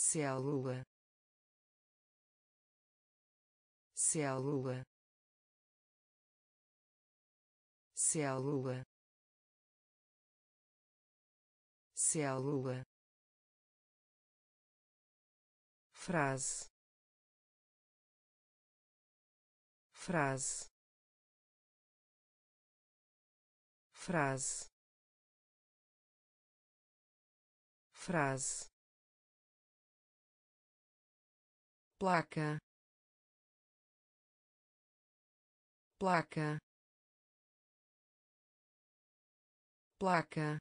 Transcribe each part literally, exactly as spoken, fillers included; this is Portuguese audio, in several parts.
célula, célula, célula, célula, frase, frase, frase, frase, placa, placa, placa,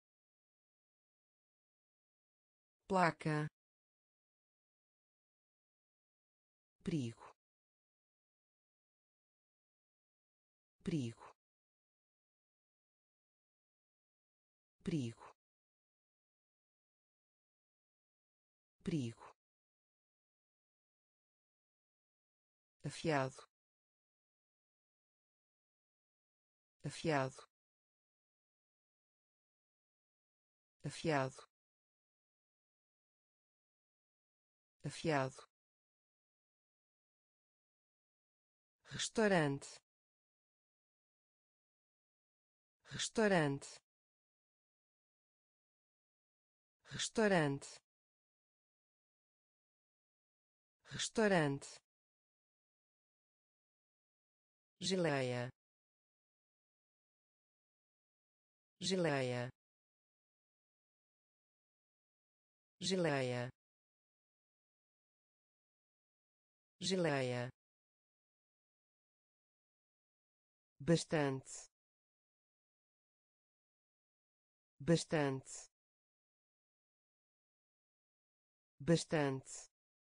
placa, perigo, perigo, perigo, perigo, afiado, afiado, afiado, afiado, restaurante, restaurante, restaurante, restaurante, geleia, geleia, geleia, geleia, bastante, bastante, bastante,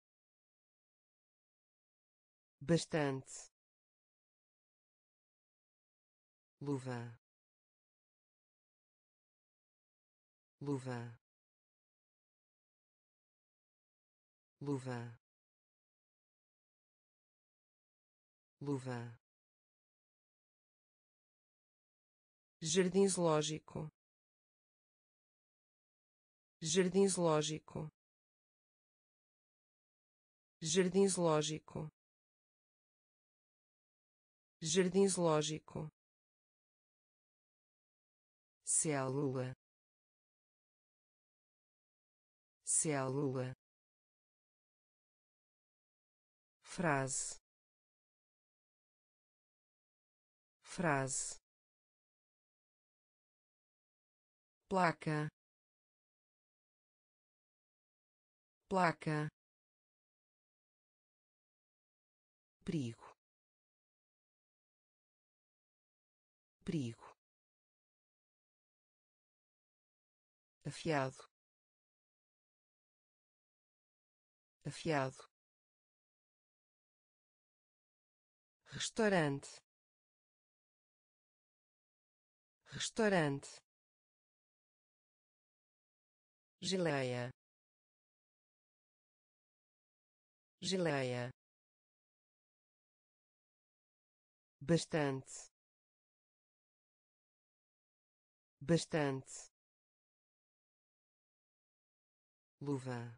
bastante, luva, luva, luva, luva, jardim zoológico, jardim zoológico, jardim zoológico, jardim zoológico, célula, célula, frase, frase, placa, placa, perigo, perigo, afiado, afiado, restaurante, restaurante, geleia, geleia, bastante, bastante, luva,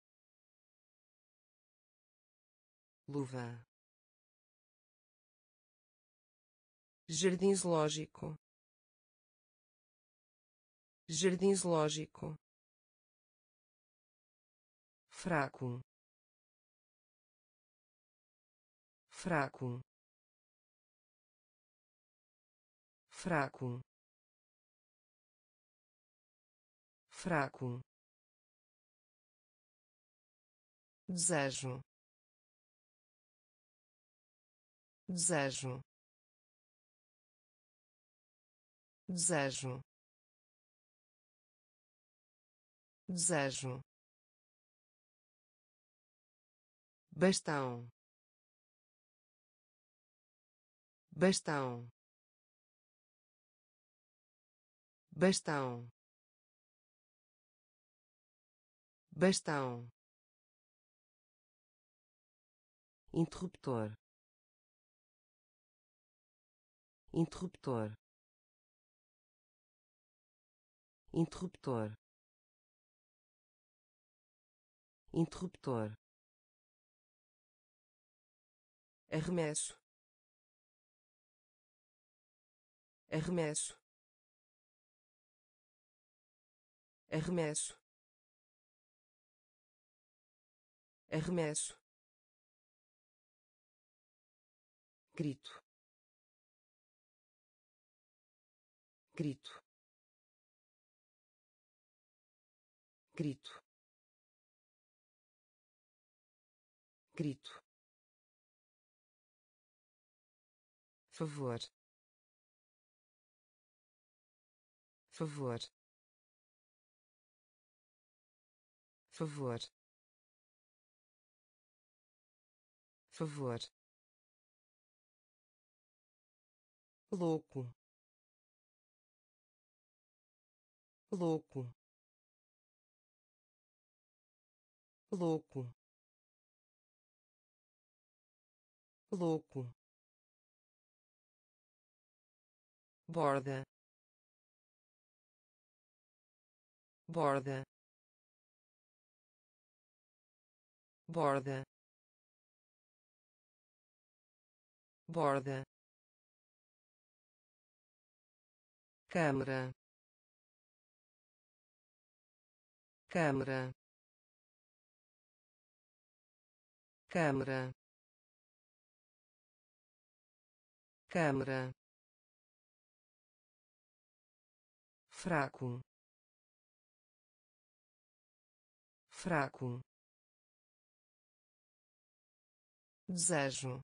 luva, jardim zoológico, jardim zoológico, fraco, fraco, fraco, fraco, desejo, desejo, desejo, desejo, bastão, bastão, bastão, bastão, interruptor, interruptor, interruptor, interruptor, arremesso, arremesso, arremesso, arremesso, grito, grito, grito, grito, favor, favor, favor, favor, louco, louco, louco, louco, borda, borda, borda, borda, câmara, câmara, câmara, câmara, fraco, fraco, desejo,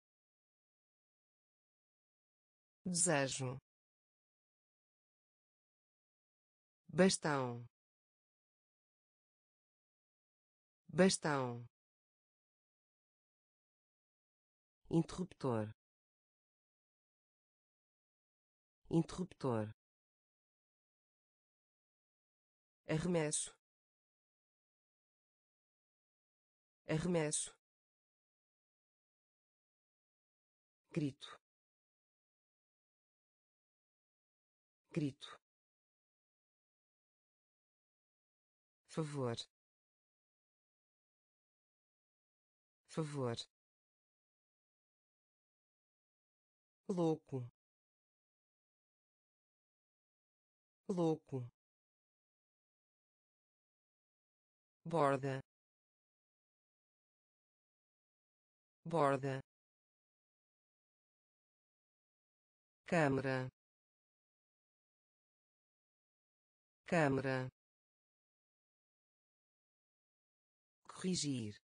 desejo, bastão, bastão, interruptor, interruptor, arremesso, arremesso, grito, grito, favor, favor, louco, louco, borda, borda, câmara, câmara, corrigir,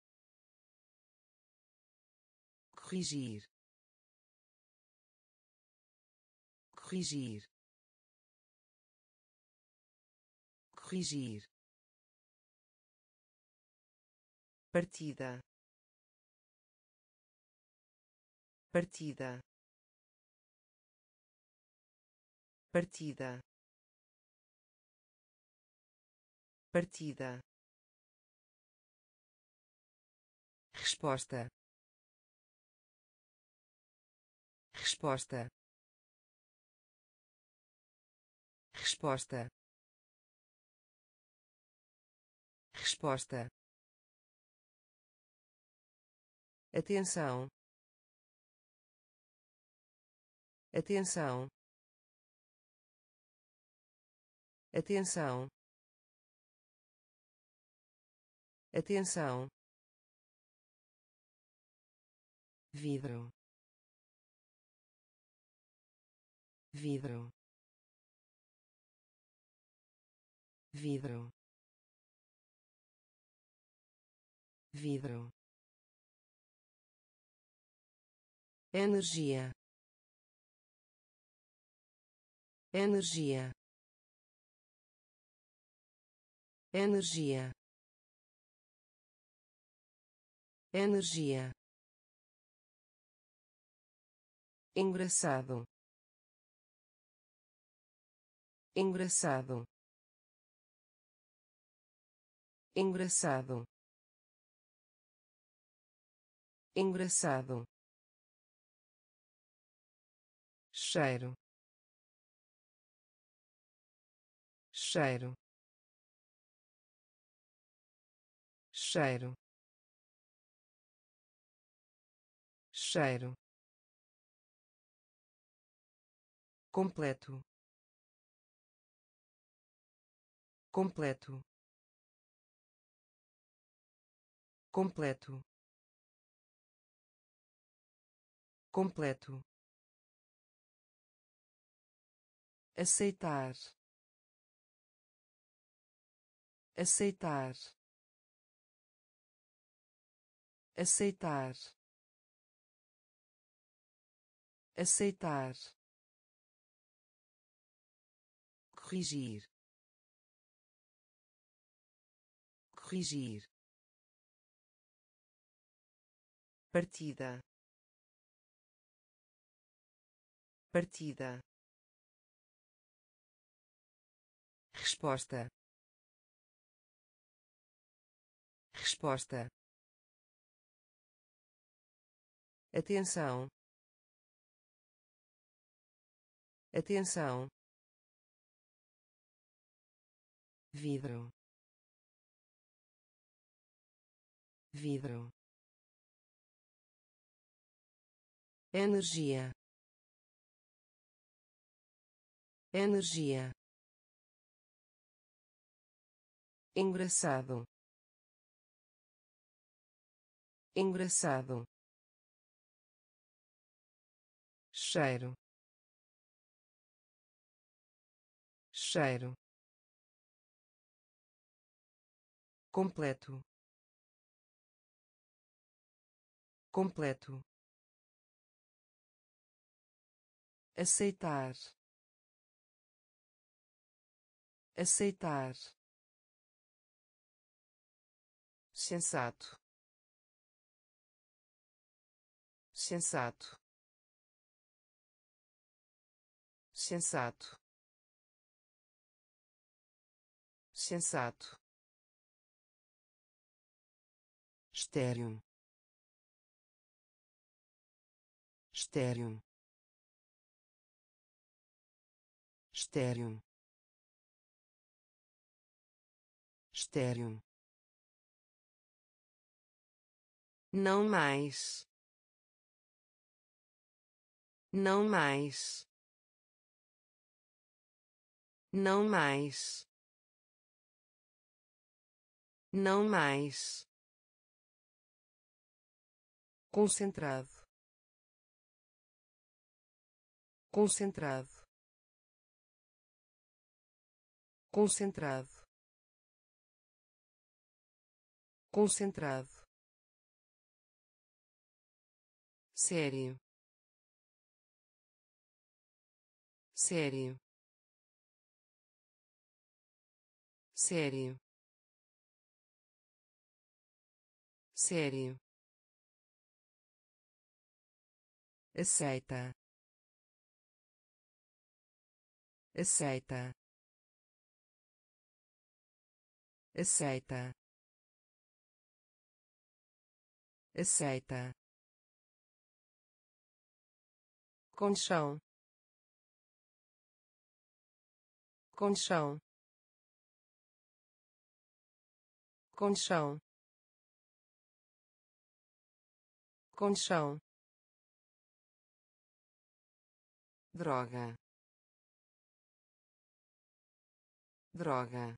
corrigir, corrigir, corrigir, partida, partida, partida, partida, resposta, resposta, resposta, resposta, atenção, atenção, atenção, atenção, vidro, vidro, vidro, vidro, energia, energia, energia, energia, engraçado, engraçado, engraçado, engraçado, cheiro, cheiro, cheiro, cheiro, completo, completo, completo, completo, aceitar, aceitar, aceitar, aceitar, corrigir, corrigir, partida, partida, resposta, resposta, atenção, atenção, vidro, vidro, energia, energia, engraçado, engraçado, cheiro, cheiro, completo, completo, aceitar, aceitar, sensato, sensato, sensato, sensato, estéreo, estéreo, estéreo, estéreo, não mais, não mais, não mais, não mais, concentrado, concentrado, concentrado, concentrado, sério, sério, sério, sério, aceita, aceita, aceita, aceita, conchão, conchão, conchão, conchão, droga, droga,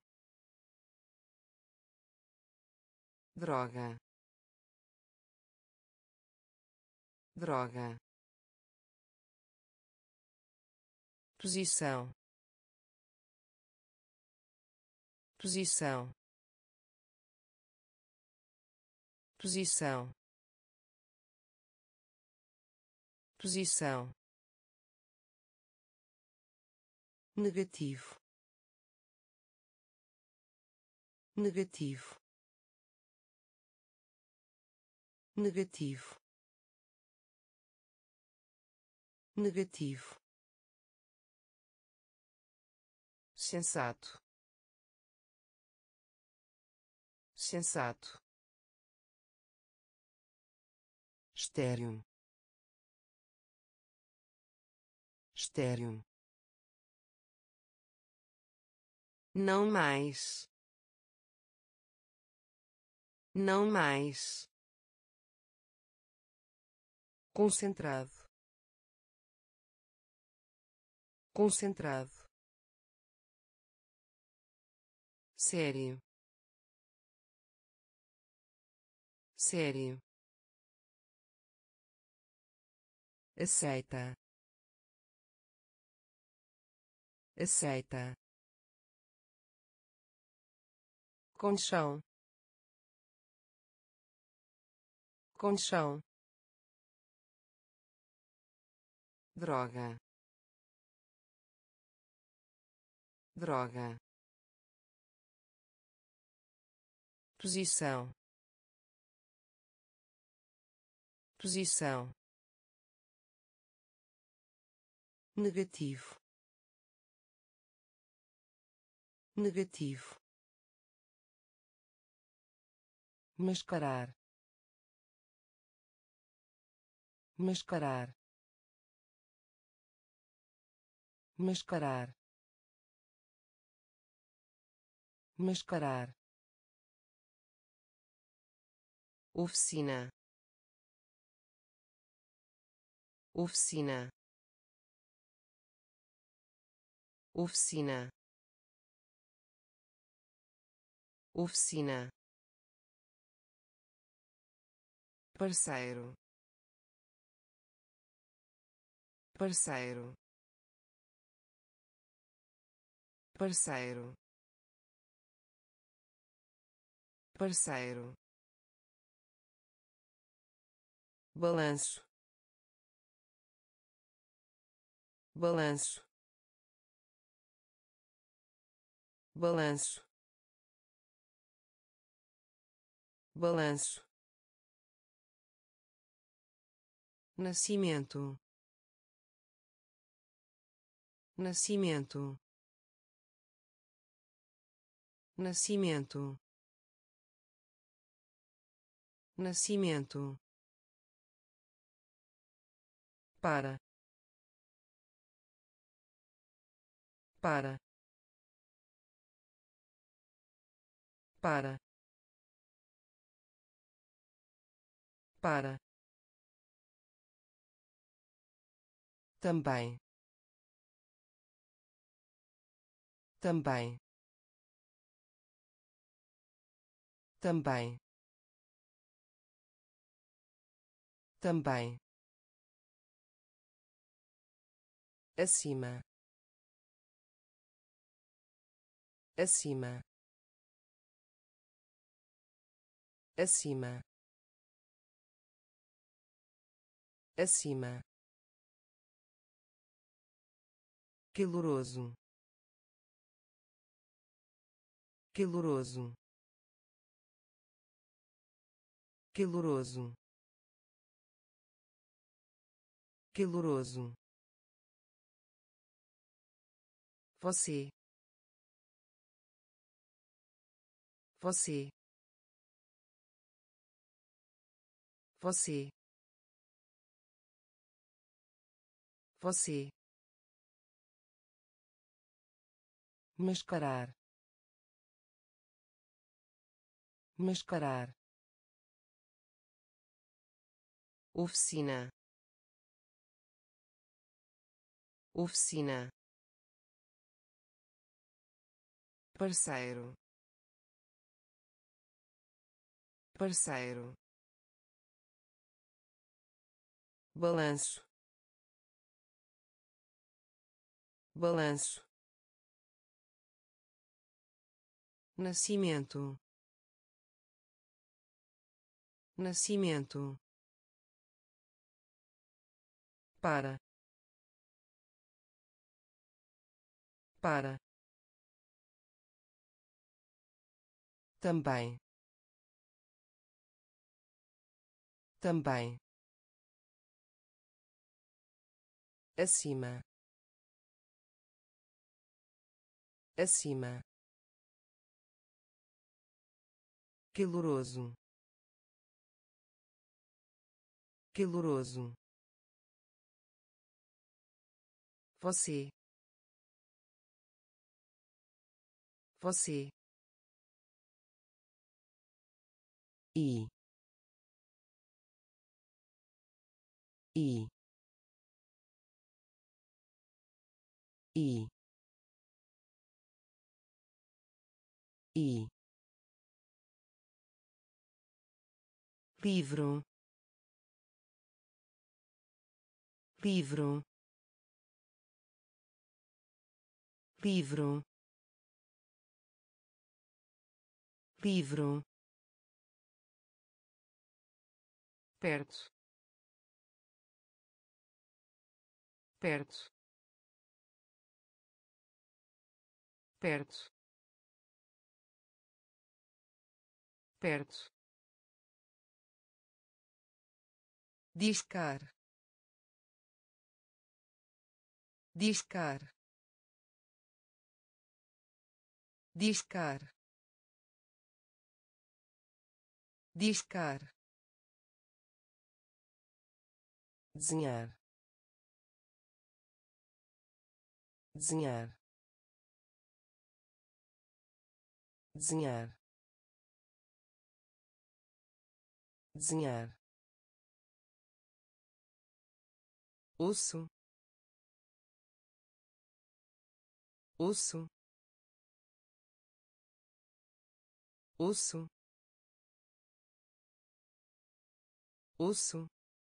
droga, droga, posição, posição, posição, posição, negativo, negativo, negativo, negativo, sensato, sensato, estéreo, estéreo, não mais, não mais, concentrado, concentrado, sério, sério, aceita, aceita, conchão, conchão, droga, droga, posição, posição, negativo, negativo, mascarar, mascarar, mascarar, mascarar, oficina, oficina, oficina, oficina, parceiro, parceiro, parceiro, parceiro, balanço, balanço, balanço, balanço, nascimento, nascimento, nascimento, nascimento, para, para, para, para, também, também, também, também, acima, acima, acima, acima, caloroso, caloroso, caloroso, caloroso, você, você, você, você, mascarar, mascarar, oficina, oficina, parceiro, parceiro, balanço, balanço, nascimento, nascimento, para, para, também, também, acima, acima, caloroso, caloroso, você, você, e e e e livro, livro, livro, livro, perto, perto, perto, perto, discar, discar, discar, discar, desenhar, desenhar, desenhar, desenhar, osso, osso, osso, osso,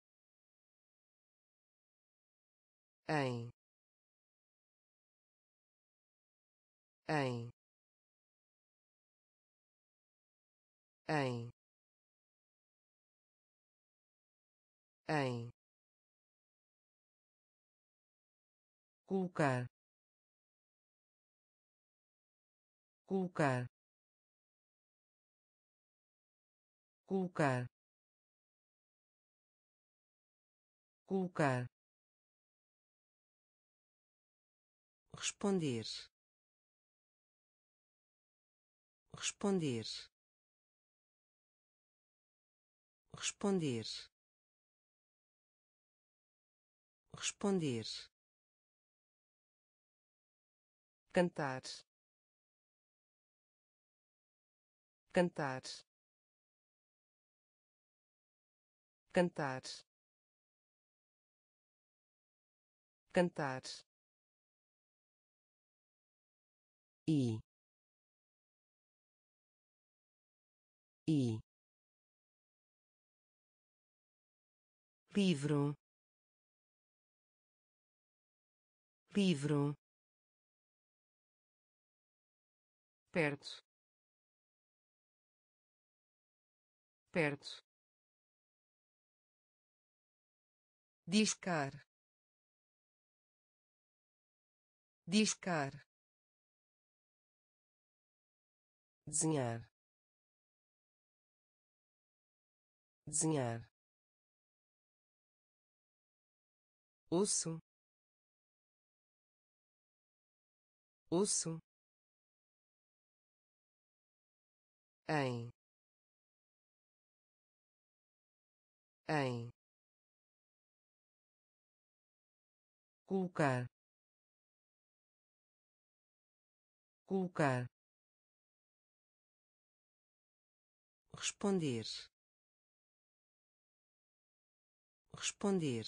em, em, em, em, colocar, colocar, colocar, colocar, responder, responder, responder, responder, cantar, cantar, cantar, cantar, e e livro, livro, perto, perto, discar, discar, desenhar, desenhar, osso, osso, em, em, colocar, colocar, responder, responder,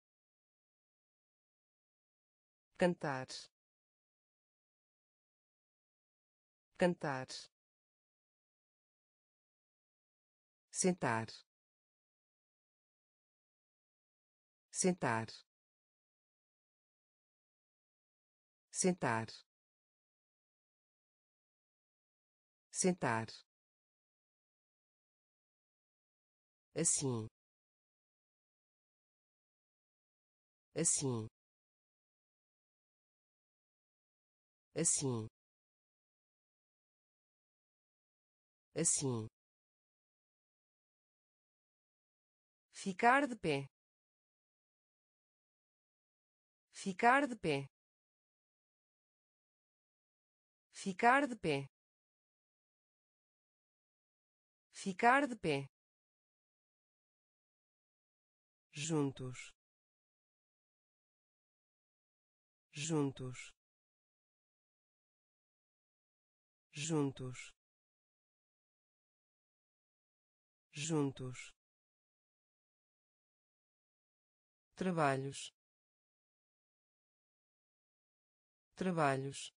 cantar, cantar, sentar, sentar, sentar, sentar, assim, assim, assim, assim, ficar de pé, ficar de pé, ficar de pé, ficar de pé, juntos, juntos, juntos, juntos, trabalhos, trabalhos,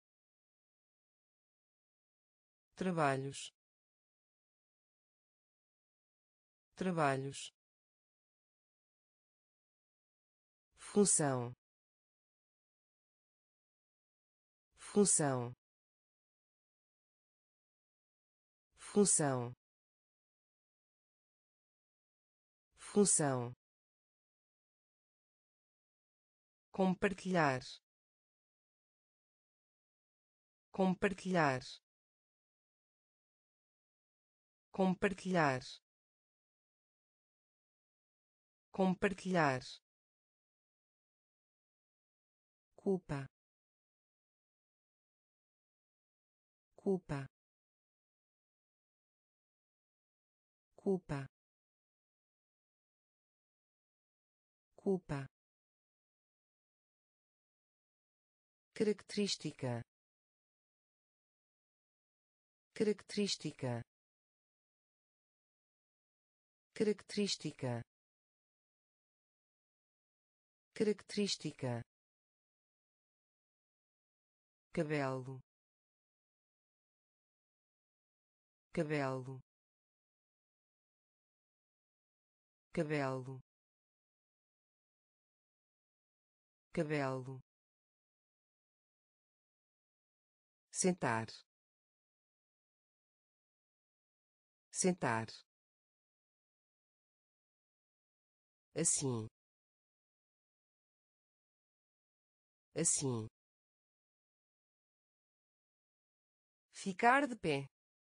trabalhos, trabalhos, função, função, função, função, compartilhar, compartilhar, compartilhar, compartilhar, culpa, culpa, culpa, culpa, característica, característica, característica, característica, cabelo, cabelo, cabelo, cabelo, sentar, sentar, assim, assim, ficar de pé,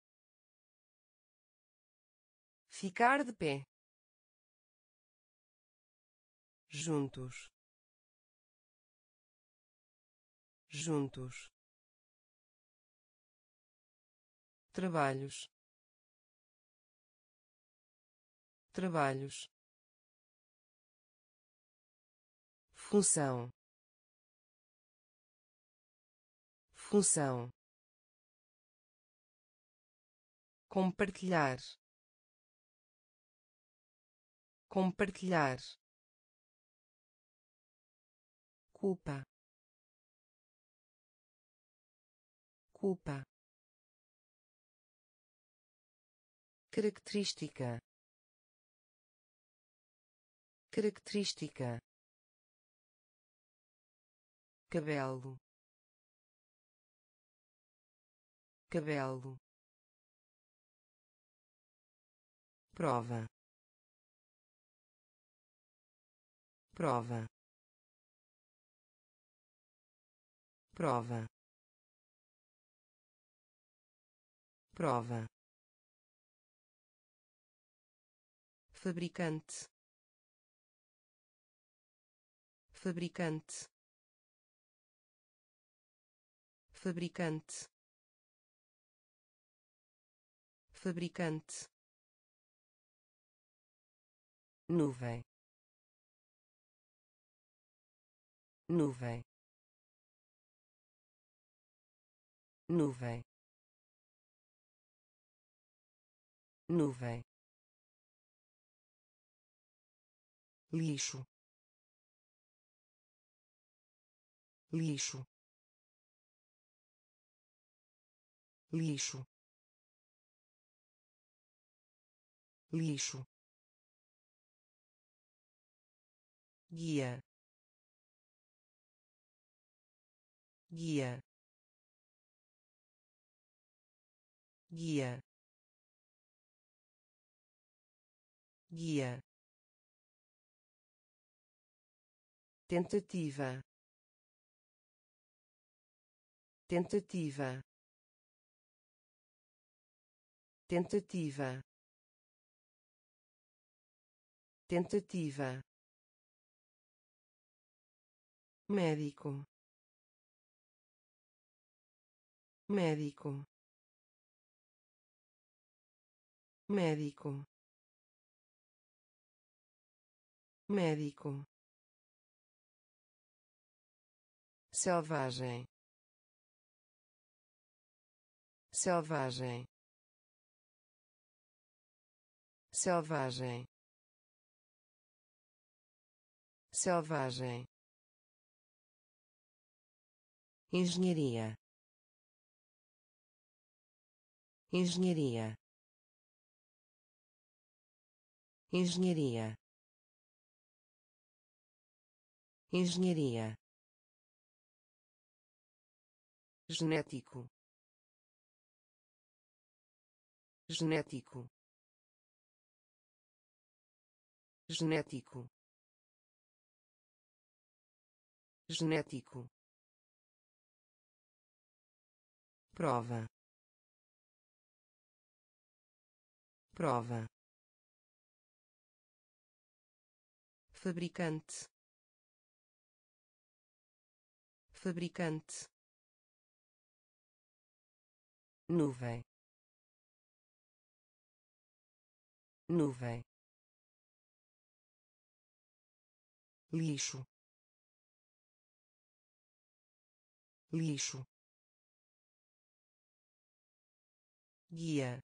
ficar de pé, juntos, juntos, trabalhos, trabalhos, função, função, compartilhar, compartilhar, culpa, culpa, característica, característica, cabelo, cabelo, prova, prova, prova, prova, fabricante, fabricante, fabricante, fabricante, nuvem, nuvem, nuvem, nuvem, lixo, lixo, lixo, lixo, guia, guia, guia, guia, tentativa, tentativa, tentativa, tentativa, médico, médico, médico, médico, selvagem, selvagem, selvagem, selvagem, engenharia, engenharia, engenharia, engenharia, genético, genético, genético, genético, prova, prova, fabricante, fabricante, nuvem, nuvem, lixo, lixo, guia,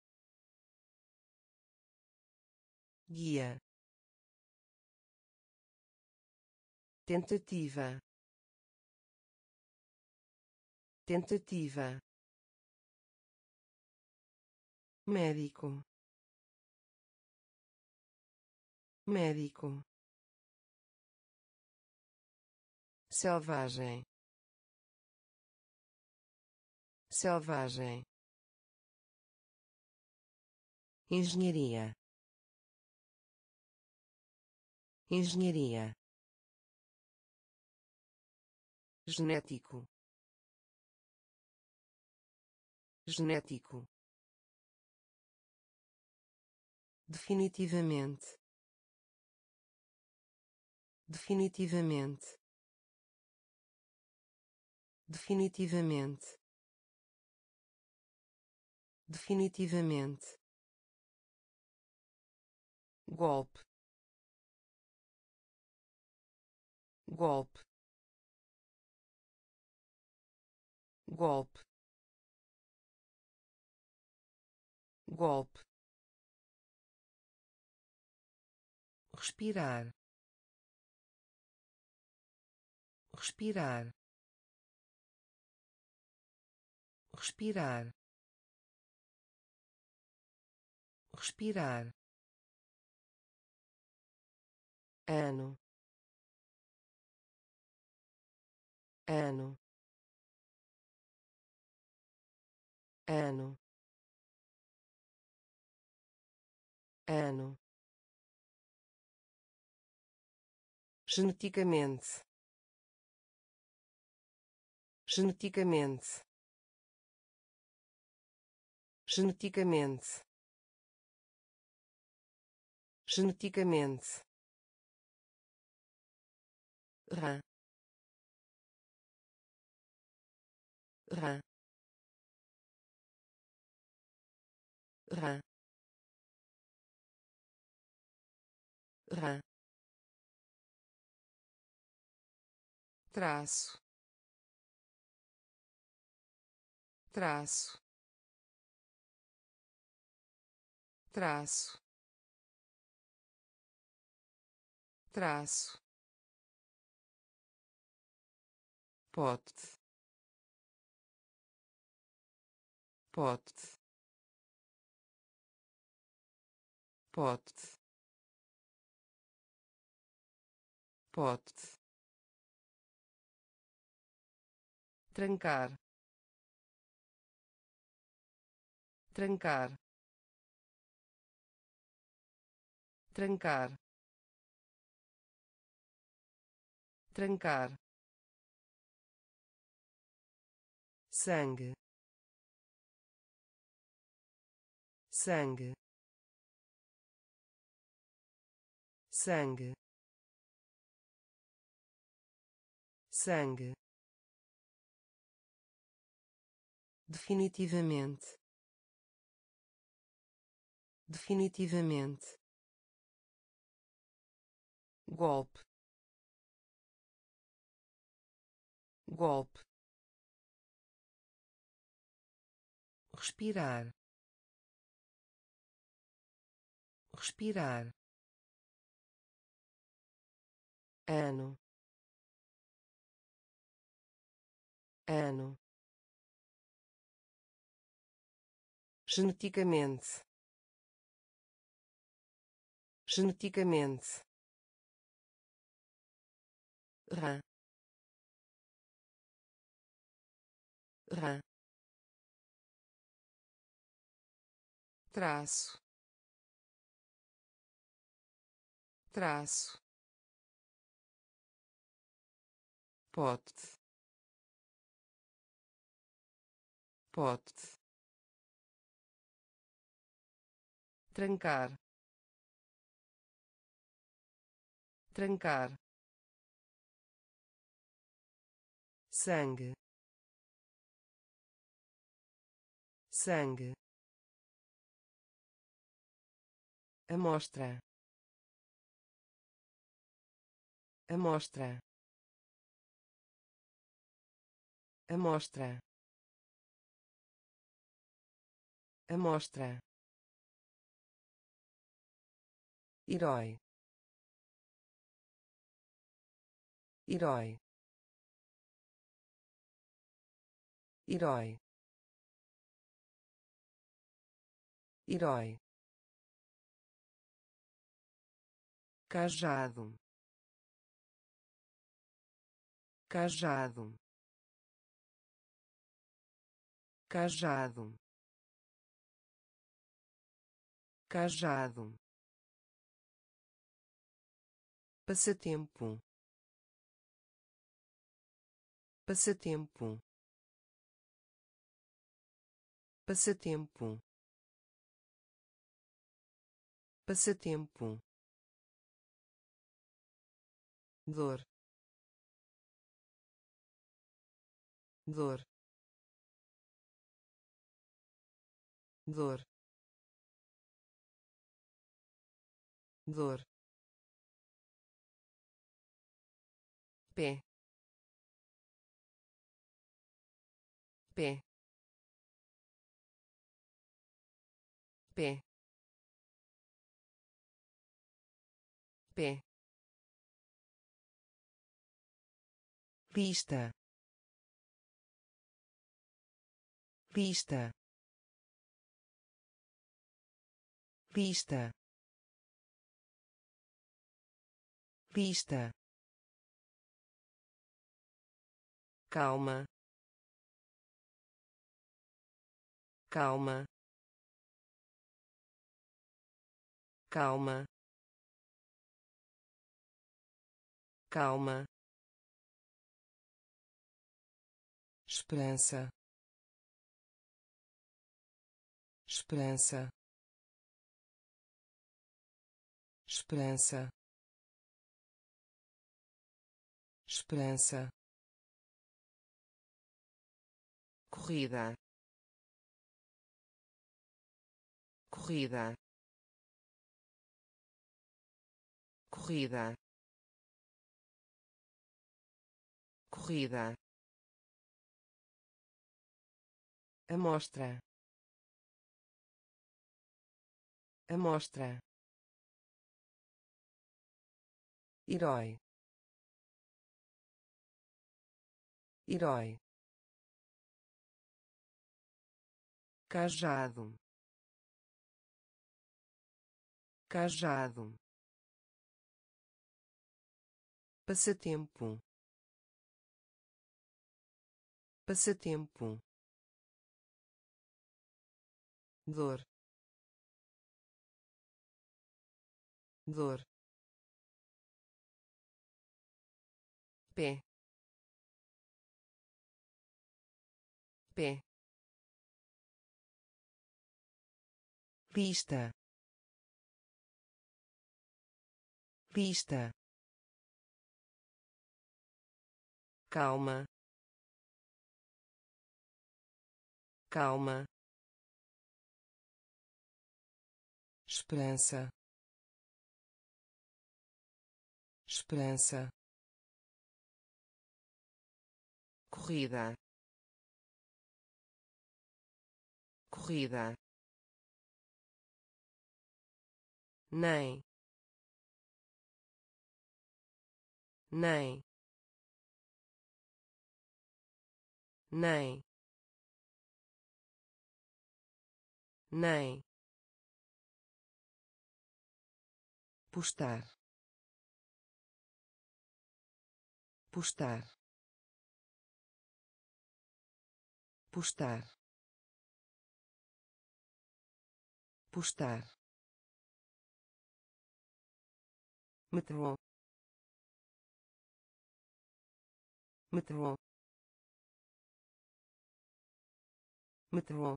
guia, tentativa, tentativa, médico, médico, selvagem, selvagem, engenharia, engenharia, genético, genético, definitivamente, definitivamente, definitivamente, definitivamente, golpe, golpe, golpe, golpe, respirar, respirar, respirar, respirar, ano, ano, ano, ano, geneticamente, geneticamente, geneticamente, geneticamente, rã, rã, rã, rã, traço, traço, traço, traço, pote, pote, pote, pote, trancar, trancar, trancar, trancar, sangue, sangue, sangue, sangue, definitivamente, definitivamente, golpe, golpe, respirar, respirar, ano, ano, geneticamente, geneticamente, rã, rã, traço, traço, pote, pote, trancar, trancar, sangue, sangue, amostra, amostra, amostra, amostra, herói, herói, herói, herói, cajado, cajado, cajado, cajado, passatempo, passatempo, passatempo, passatempo, dor, dor, dor, dor, pé, pé, pé, pé, lista, lista, lista, lista, calma, calma, calma, calma, esperança, esperança, esperança, esperança, corrida, corrida, corrida, corrida, amostra, amostra, herói, herói, cajado, cajado, passatempo, passatempo, dor, dor, pé, pé, lista, lista, calma, calma, esperança, esperança, corrida, corrida, nem, nem, nem, nem, postar, postar, postar, postar, metrô, metrô, metrô,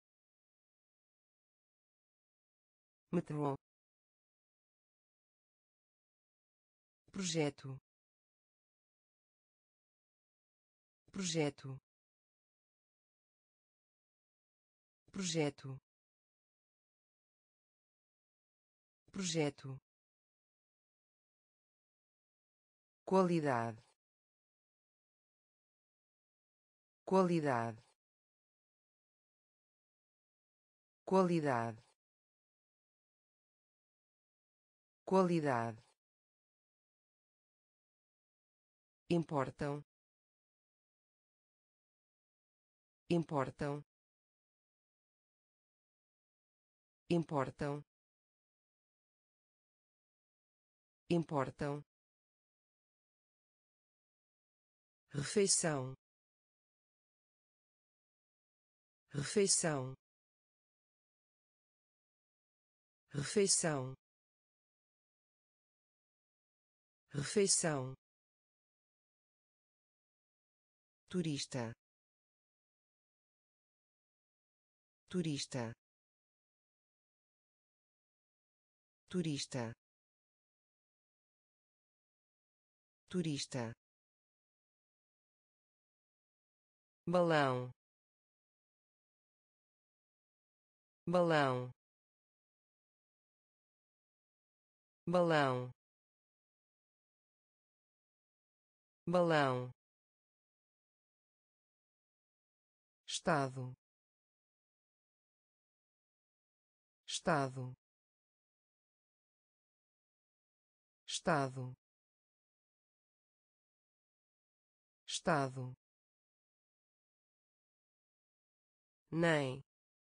metrô, projeto, projeto, projeto, projeto, qualidade, qualidade, qualidade, qualidade, importam, importam, importam, importam, refeição, refeição, refeição, refeição, turista, turista, turista, turista, balão, balão, balão, balão, estado, estado, estado, estado, nem,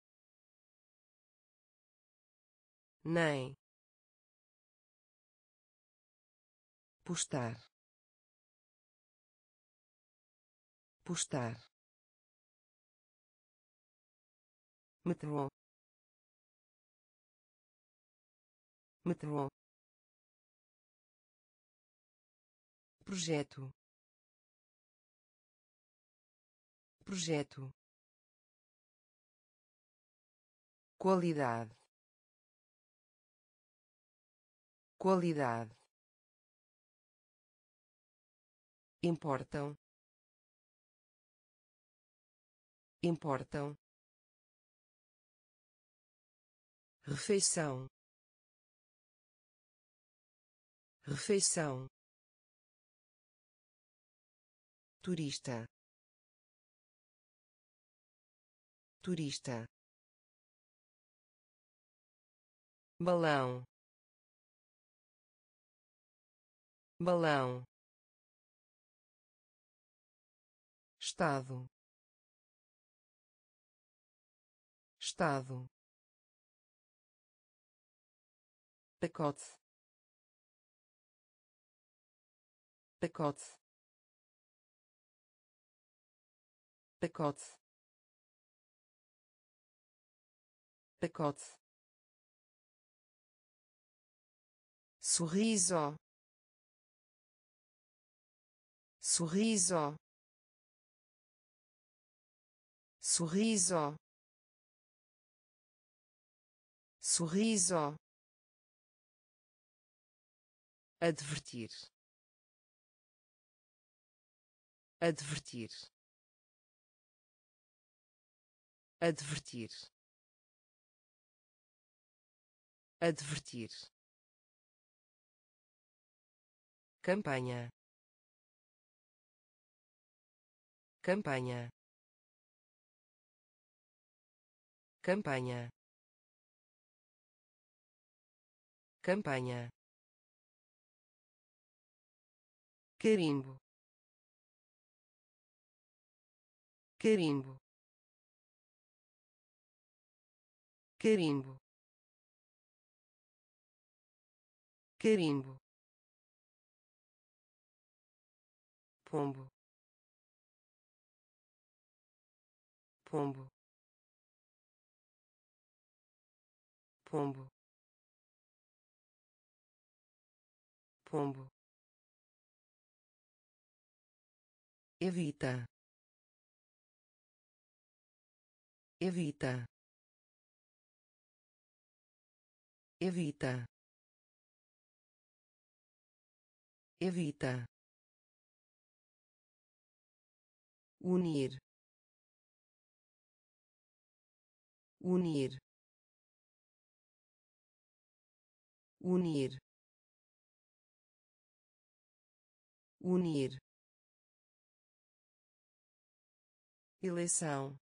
nem, postar, postar, metrô, metrô, projeto, projeto, qualidade, qualidade, importam, importam, refeição, refeição, turista, turista, balão, balão, estado, estado, pacote, pacote, pacote, pacote, sorriso, sorriso, sorriso, sorriso, advertir, advertir, advertir, advertir, campanha, campanha, campanha, campanha, carimbo, carimbo, carimbo, carimbo, pombo, pombo, pombo, pombo, evita, evita, evita, evita, unir, unir, unir, unir, eleição,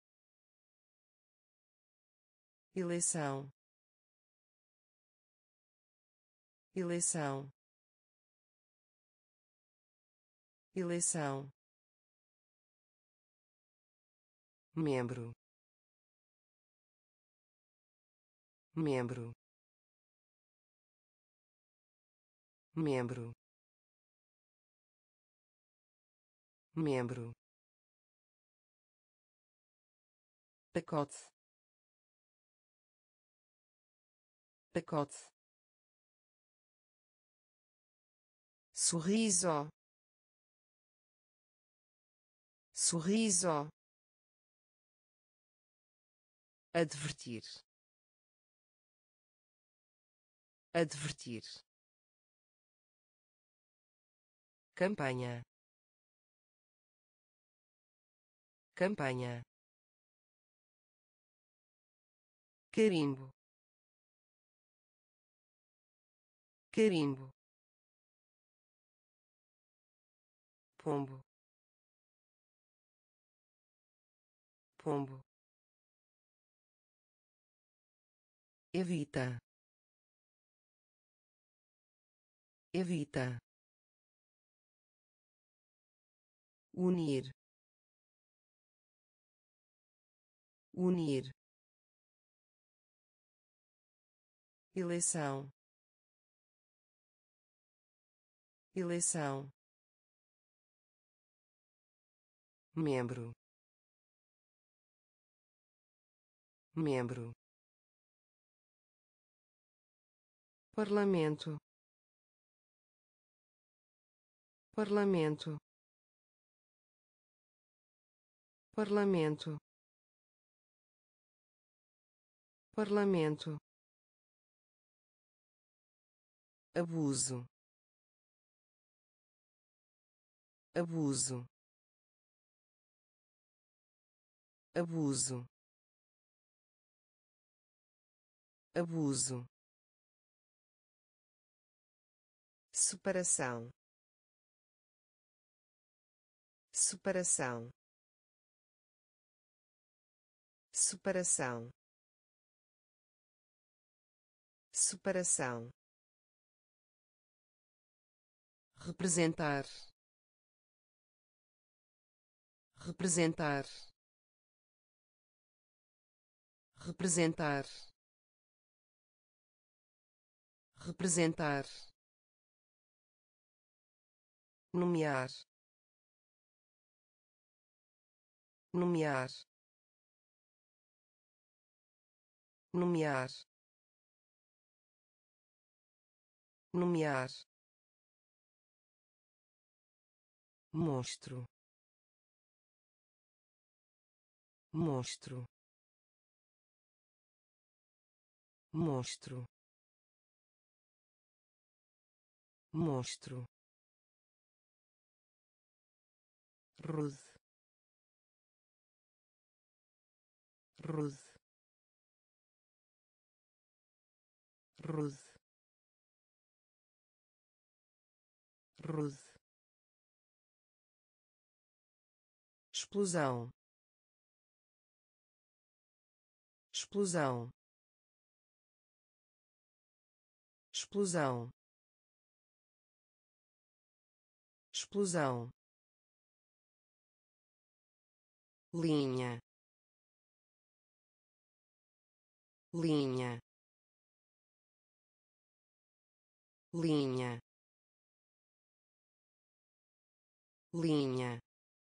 eleição, eleição, eleição, membro, membro, membro, membro, pacote, pacote, sorriso, sorriso, advertir, advertir, campanha, campanha, carimbo, carimbo, pombo, pombo, evita, evita, unir, unir, eleição, eleição, membro, membro, parlamento, parlamento, parlamento, parlamento, abuso, abuso, abuso, abuso, separação, separação, separação, separação, representar, representar, representar, representar, nomear, nomear, nomear, nomear, monstro, monstro, monstro, monstro, rude, rude, rude, rude, explosão, explosão, explosão, explosão, linha, linha, linha, linha,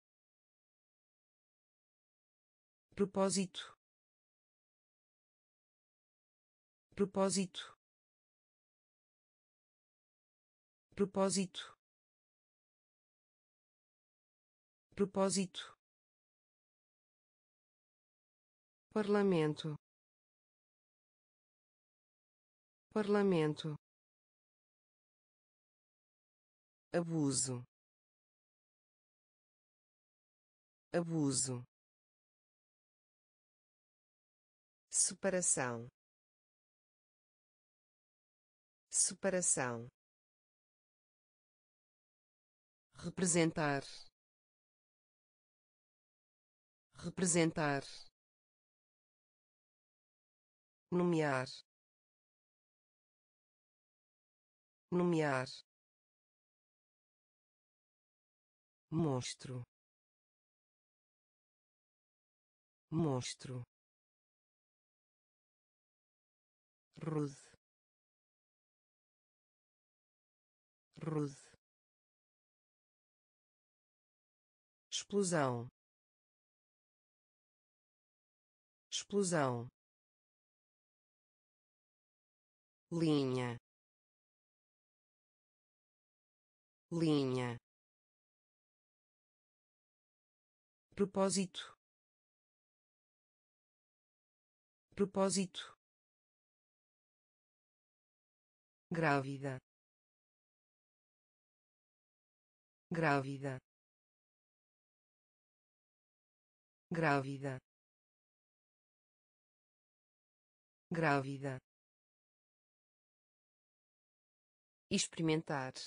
propósito, propósito, propósito, propósito, parlamento, parlamento, abuso, abuso, separação, separação, representar, representar, nomear, nomear, monstro, monstro, rude, rude, explosão, explosão, linha, linha, propósito, propósito, grávida, grávida, grávida, grávida, experimentar,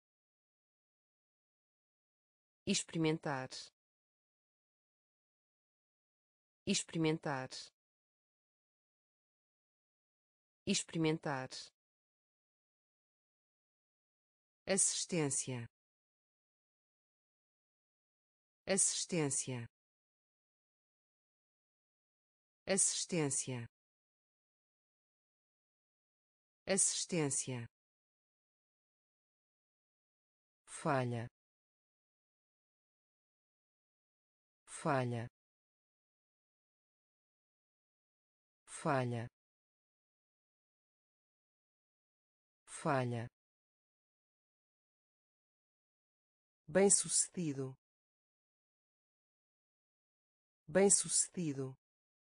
experimentar, experimentar, experimentar, assistência, assistência, assistência, assistência, falha, falha, falha, falha, bem-sucedido, bem-sucedido,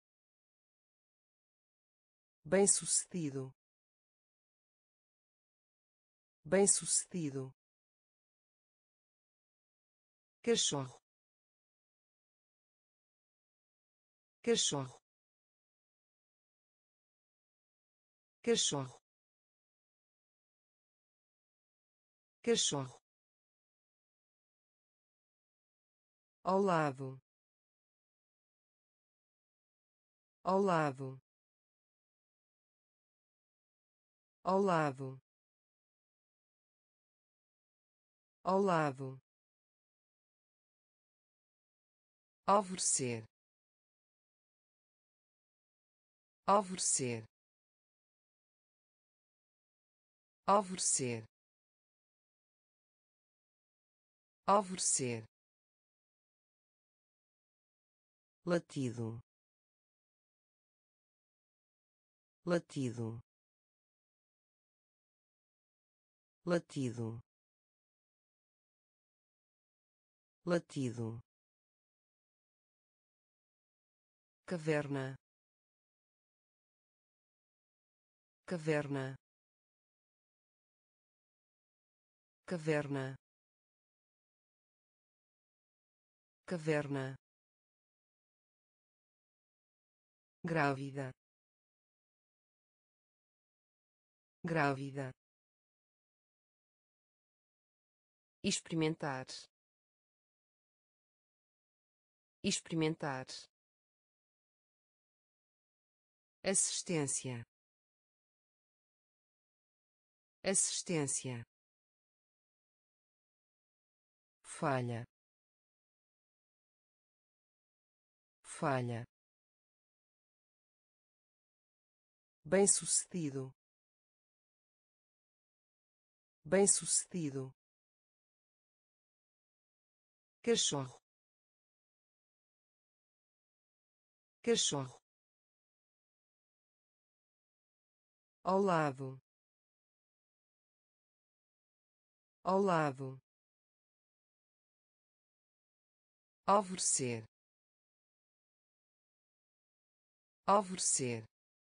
bem-sucedido, bem-sucedido, cachorro, cachorro, cachorro, cachorro, ao lado, ao lado, ao lado, ao lado, alvorecer, alvorecer, alvorecer, alvorecer, latido, latido, latido, latido, caverna, caverna, caverna, caverna, grávida, grávida, experimentar, experimentar, assistência, assistência, falha, falha, bem-sucedido, bem-sucedido, cachorro, cachorro, ao lado, ao lado, alvorecer, alvorecer,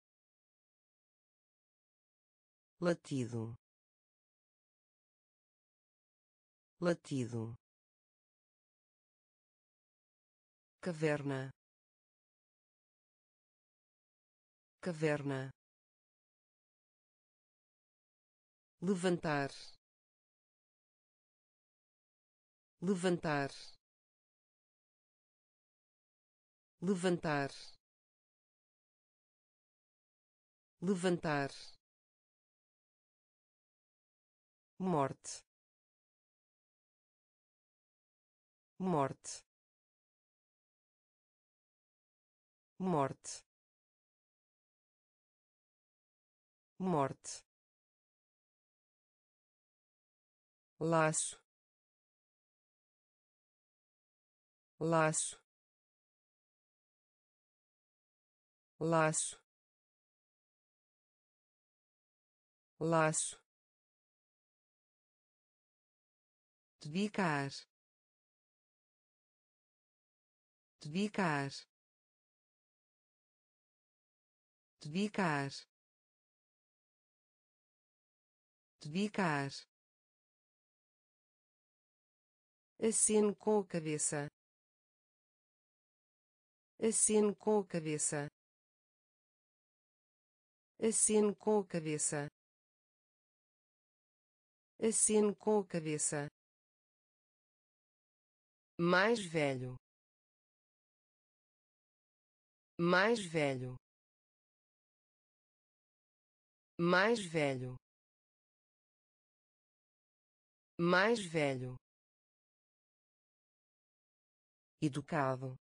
latido, latido, caverna, caverna, levantar, levantar, levantar, levantar, morte, morte, morte, morte, laço, laço, laço, laço, dedicar, dedicar, dedicar, dedicar, aceno com a cabeça, aceno com a cabeça, aceno com a cabeça, aceno com a cabeça, mais velho, mais velho, mais velho, mais velho, educado,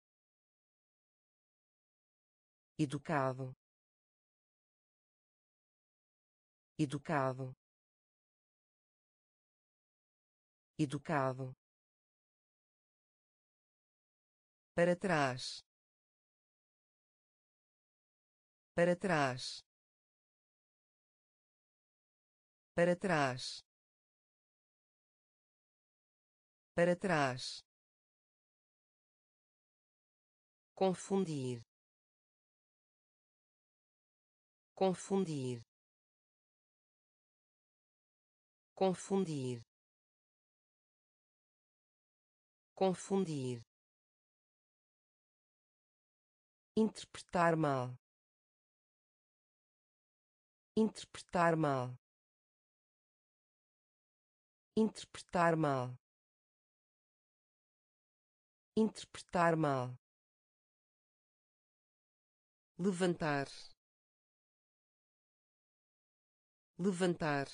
educado, educado, educado, para trás, para trás, para trás, para trás, confundir, confundir, confundir, confundir, interpretar mal, interpretar mal, interpretar mal, interpretar mal, levantar, levantar,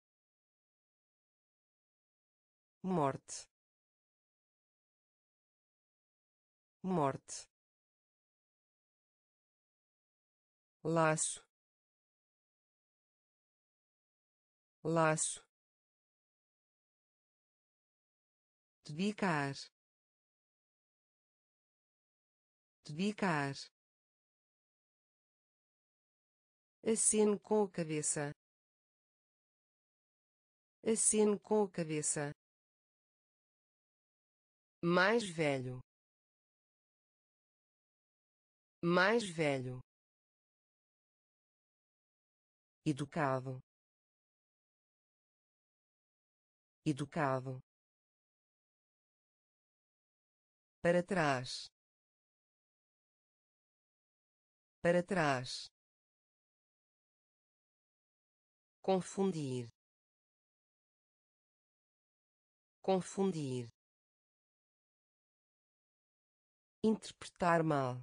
morte, morte, laço, laço, dedicar, dedicar, aceno com a cabeça, aceno com a cabeça, mais velho, mais velho, educado, educado, para trás, para trás, confundir, confundir, interpretar mal,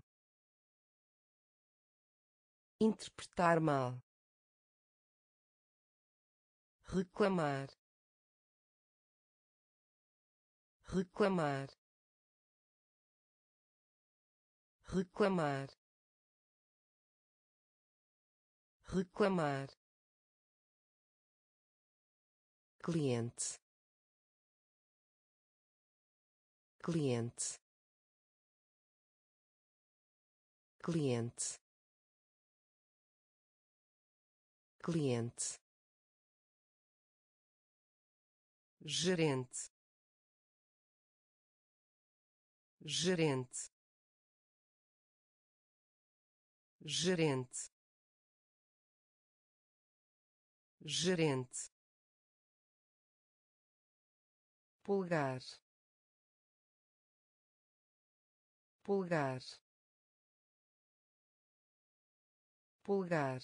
interpretar mal, reclamar, reclamar, reclamar, reclamar, cliente, cliente, cliente, cliente, gerente, gerente, gerente, gerente, pulgar, pulgar, pulgar,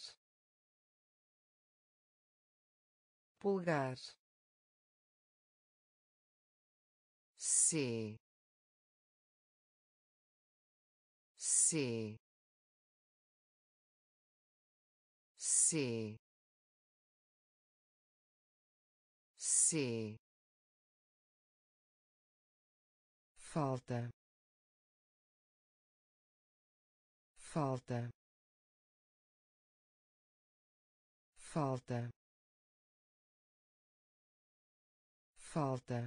pulgar, C, C, C, C, falta, falta, falta, falta,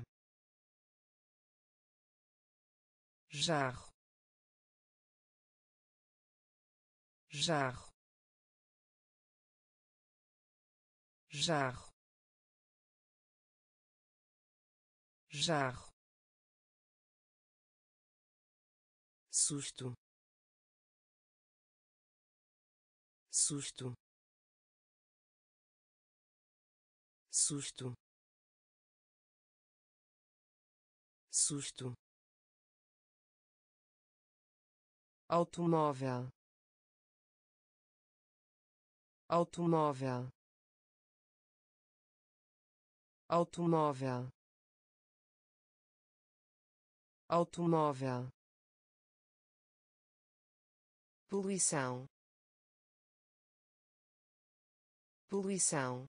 jarro, jarro, jarro, jarro, susto, susto, susto, susto, automóvel, automóvel, automóvel, automóvel, poluição, poluição,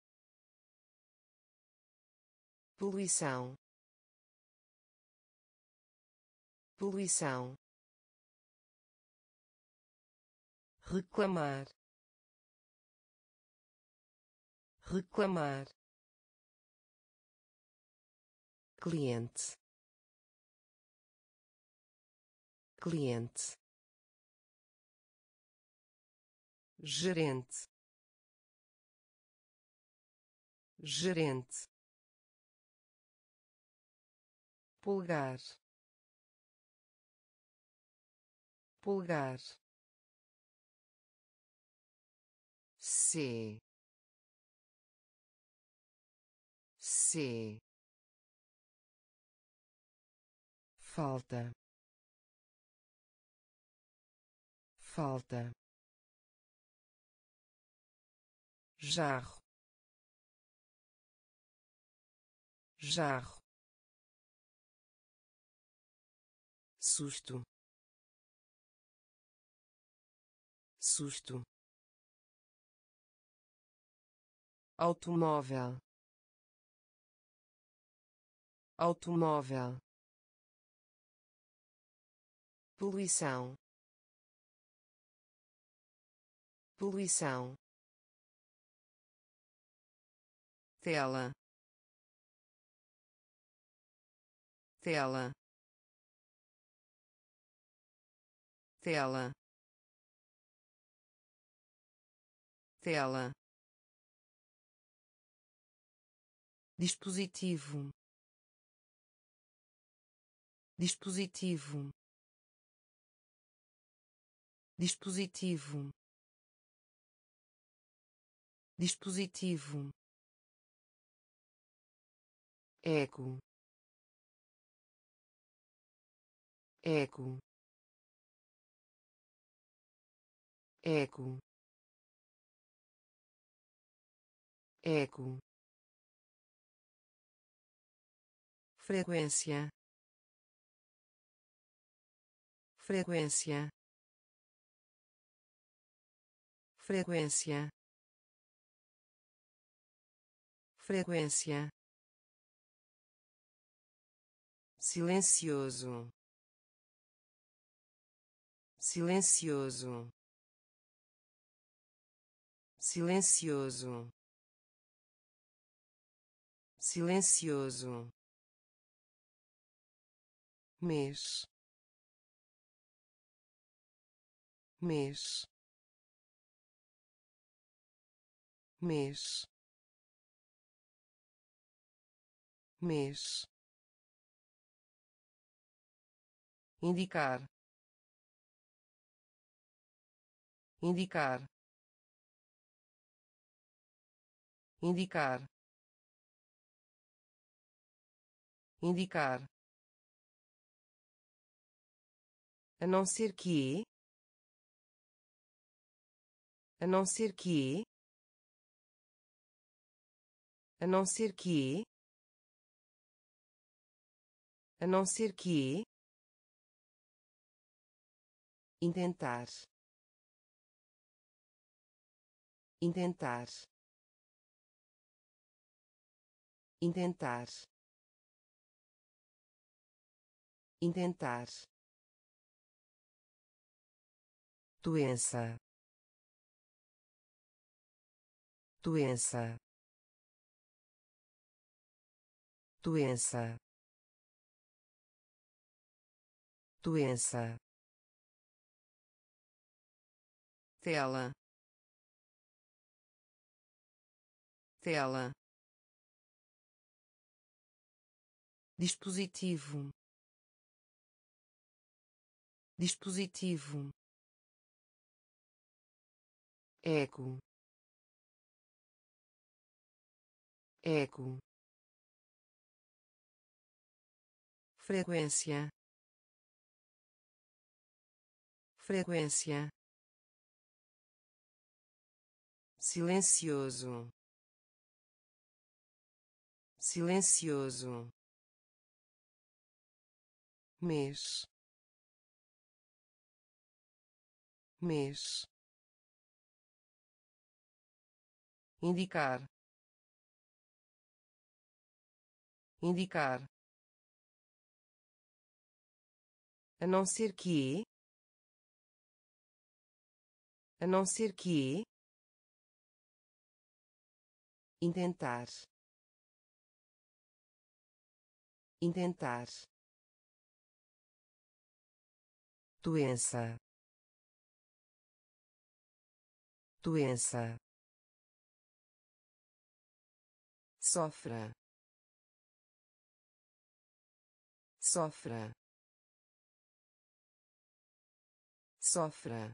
poluição, poluição, reclamar, reclamar, cliente, cliente, gerente, gerente, pulgar, pulgar, C, C, falta, falta, jarro, jarro, susto, susto, automóvel, automóvel, poluição, poluição, tela, tela, tela, tela, dispositivo, dispositivo, dispositivo, dispositivo, ego, ego, ego, ego, frequência, frequência, frequência, frequência, silencioso, silencioso, silencioso, silencioso, mês, mês, mês, mês, indicar, indicar, indicar, indicar, a não ser que, a não ser que, a não ser que, a não ser que, intentar, intentar, intentar, intentar, doença, doença, doença, doença, tela, tela, dispositivo, dispositivo, eco, eco, frequência, frequência, silencioso, silencioso, mês, mês, indicar, indicar, a não ser que, a não ser que, intentar, intentar, doença, doença, sofra, sofra, sofra,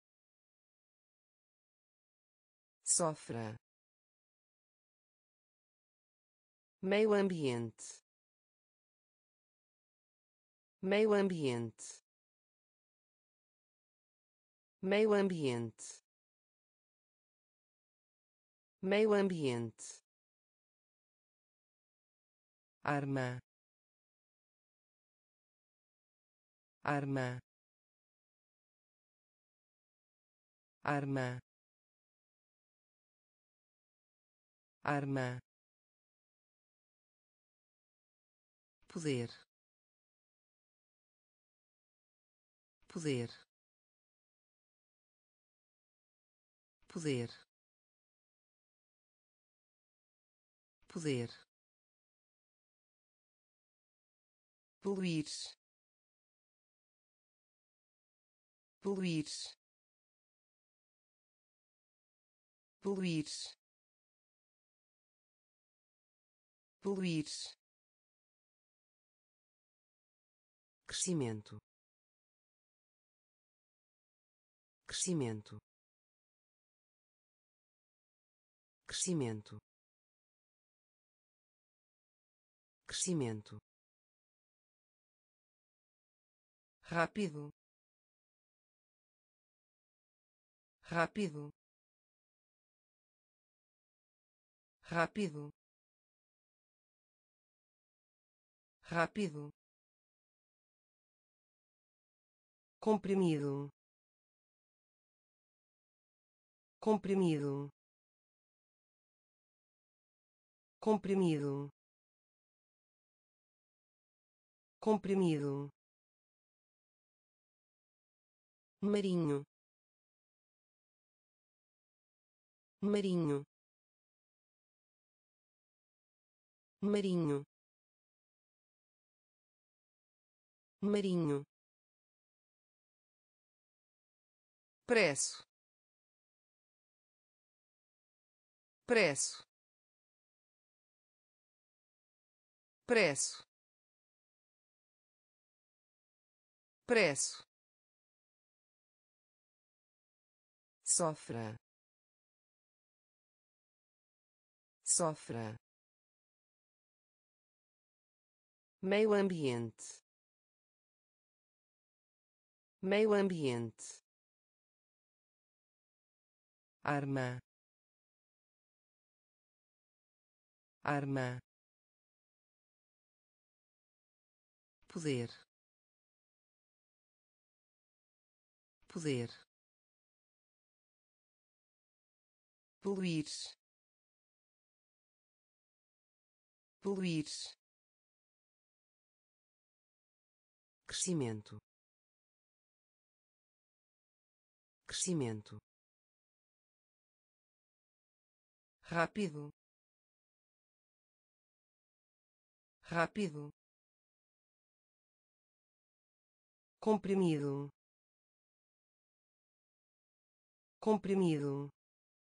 sofra, meio ambiente, meio ambiente, meio ambiente, meio ambiente, arma, arma, arma, arma, poder, poder, poder, poder, poluir, poluir, poluir, poluir, crescimento, crescimento, crescimento, crescimento, rápido, rápido, rápido, rápido, comprimido, comprimido, comprimido, comprimido, marinho, marinho, marinho, marinho, preço, preço, preço, preço, sofra, sofra, meio ambiente, meio ambiente, arma, arma, poder, poder, poluir, poluir, crescimento, crescimento, rápido, rápido, comprimido, comprimido,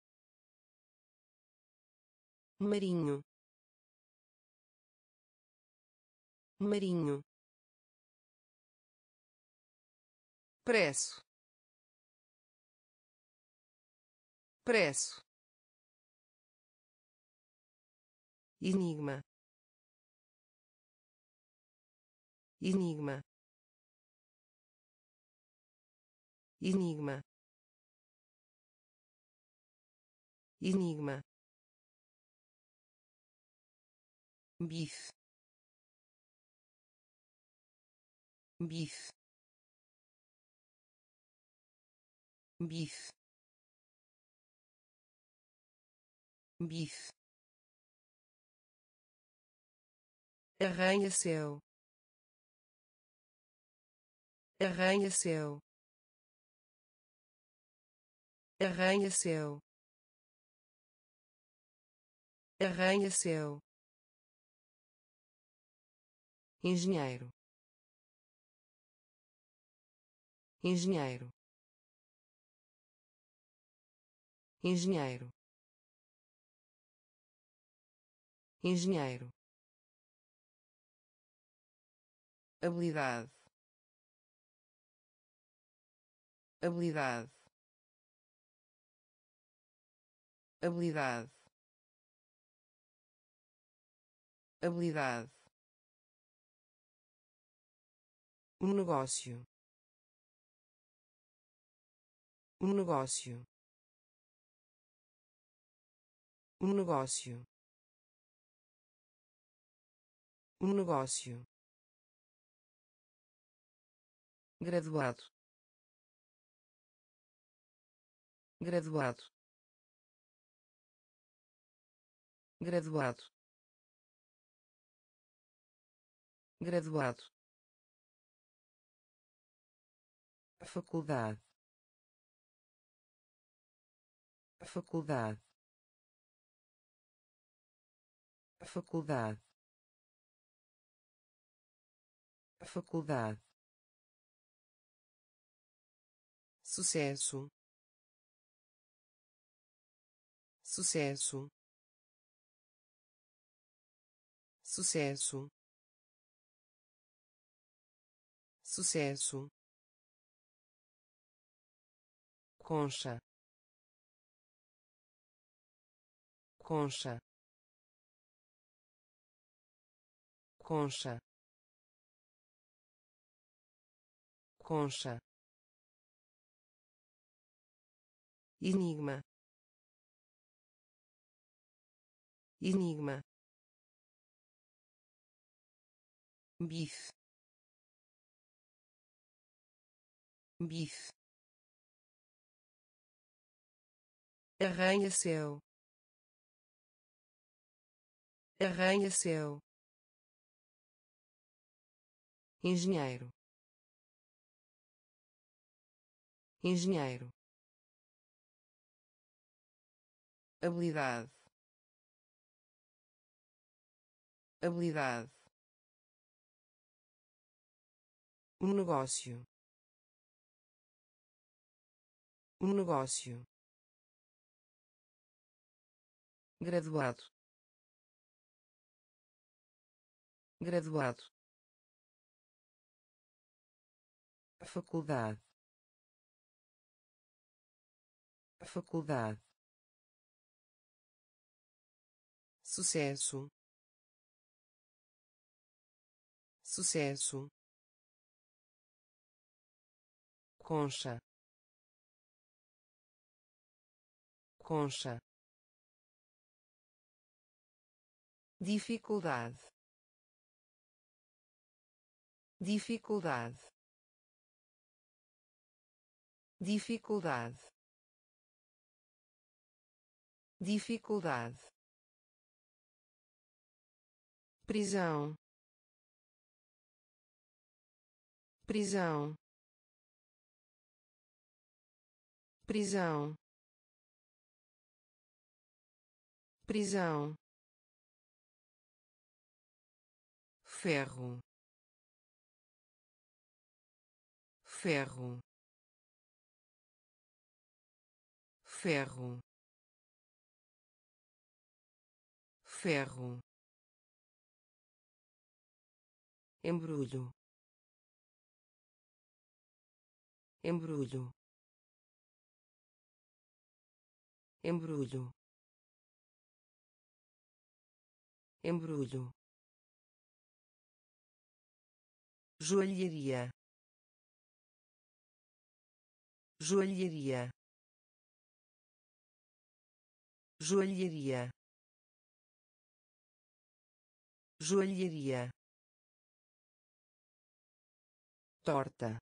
marinho, marinho, preço, preço, enigma, enigma, enigma, enigma, bife, bife, bife, bife, arranha-céu, arranha-céu, arranha-céu, arranha-céu, engenheiro, engenheiro, engenheiro, engenheiro, habilidade, habilidade, habilidade, habilidade, um negócio, um negócio, um negócio, um negócio, graduado, graduado, graduado, graduado, faculdade, faculdade, faculdade, faculdade, sucesso, sucesso, sucesso, sucesso, concha, concha, concha, concha, enigma, enigma, bife, bife, arranha-céu, arranha-céu, engenheiro, engenheiro, habilidade, habilidade, um negócio, um negócio, graduado, graduado, faculdade, faculdade, sucesso, sucesso, concha, concha, dificuldade, dificuldade, dificuldade, dificuldade, prisão, prisão, prisão, prisão, ferro, ferro, ferro, ferro, embrulho, embrulho, embrulho, embrulho, joalheria, joalheria, joalheria, joalheria, torta,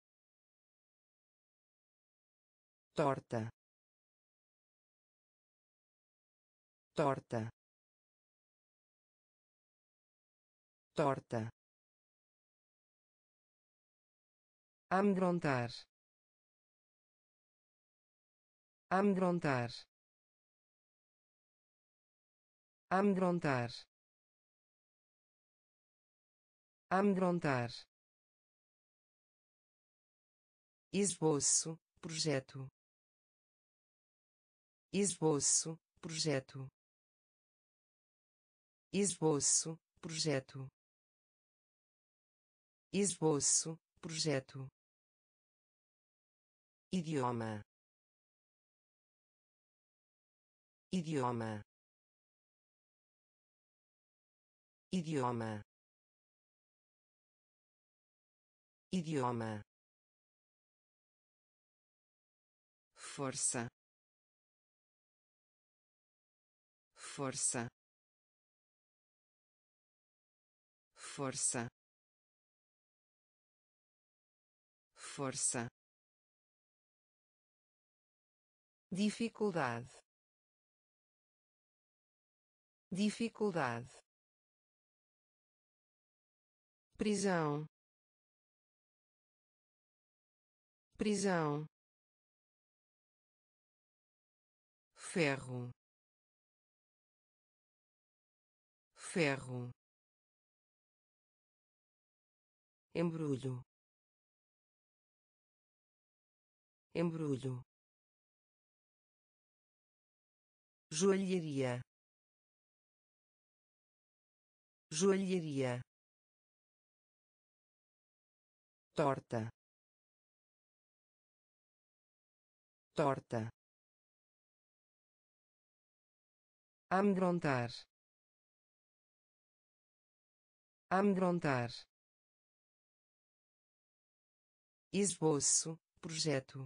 torta, torta, torta, amedrontar, amedrontar, amedrontar, amedrontar, esboço, projeto, esboço, projeto, esboço, projeto, esboço, projeto, idioma, idioma, idioma, idioma, força, força, força, força, dificuldade, dificuldade, prisão, prisão, ferro, ferro, embrulho, embrulho, joalheria, joalheria, torta, torta, amedrontar, amedrontar, esboço, projeto,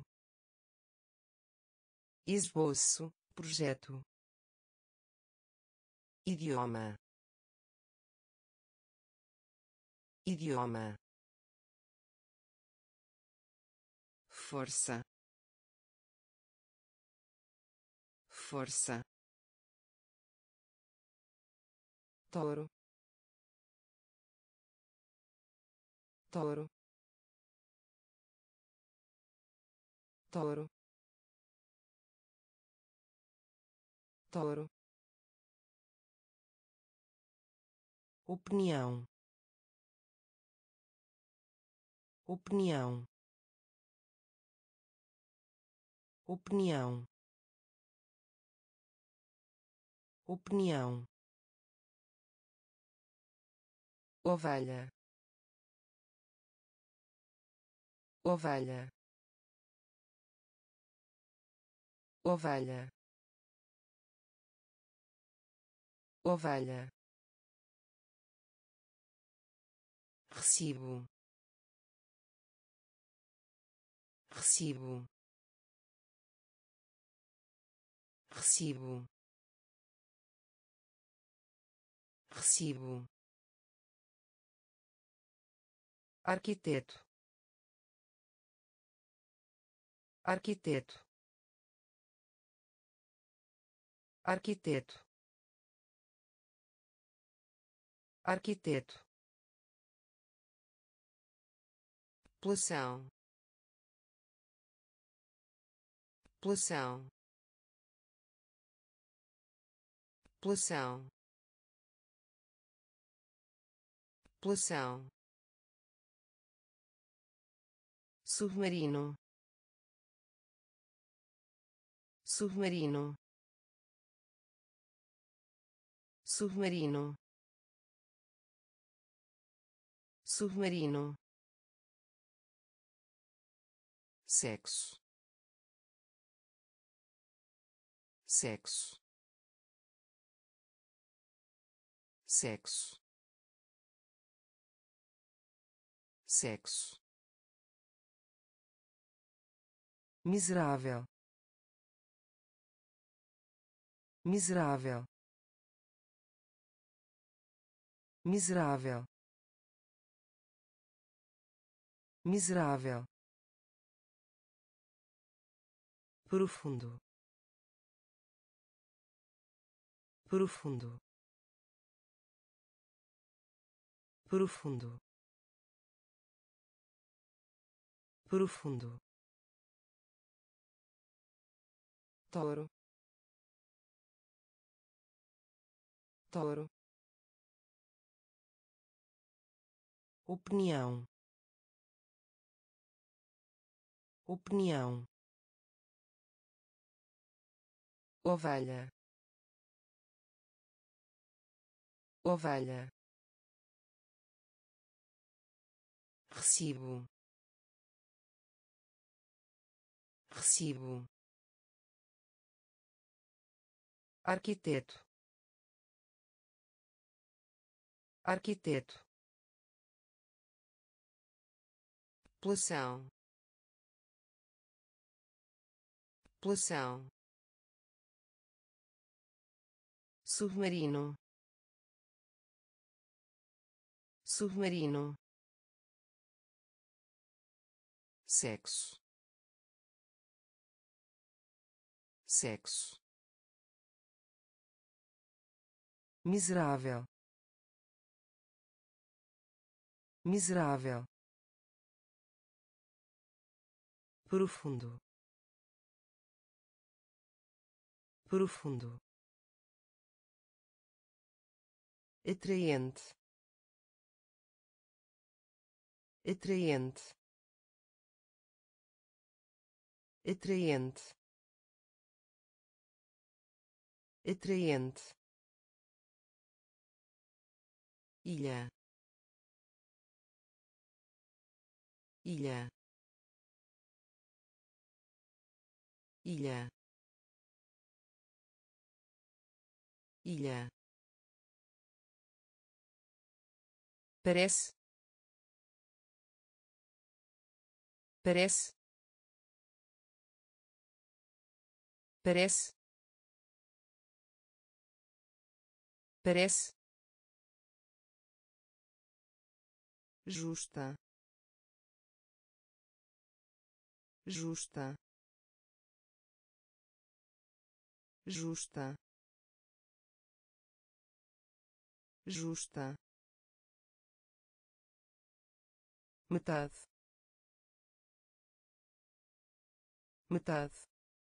esboço, projeto, idioma, idioma, força, força, touro, touro, touro, touro, opinião, opinião, opinião, opinião, ovelha, ovelha, ovelha, ovelha, recibo, recibo, recibo, recibo, arquiteto, arquiteto, arquiteto, arquiteto, população, população, população, população, submarino, submarino, submarino, submarino, sexo, sexo, sexo, sexo, miserável, miserável, miserável, miserável, profundo, profundo, profundo, profundo, touro, touro, opinião, opinião, ovelha, ovelha, recibo, recibo, arquiteto, arquiteto, população, população, submarino, submarino, sexo, sexo, miserável, miserável, profundo, profundo, atraente, atraente, atraente, atraente, ilha, ilha, ilha, ilha, parece, parece, parece, parece, justa, justa, justa, justa, metade, metade,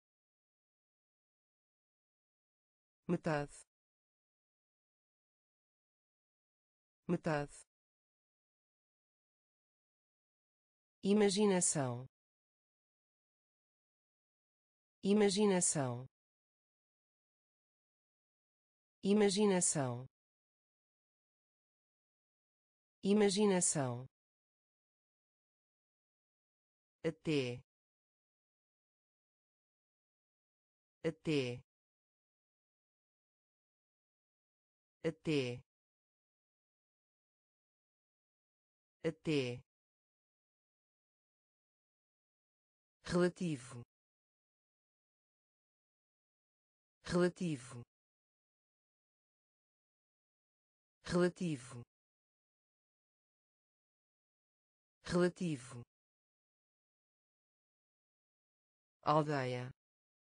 metade, metade, imaginação, imaginação, imaginação, imaginação, até, até, até, até, relativo, relativo, relativo, relativo, aldeia,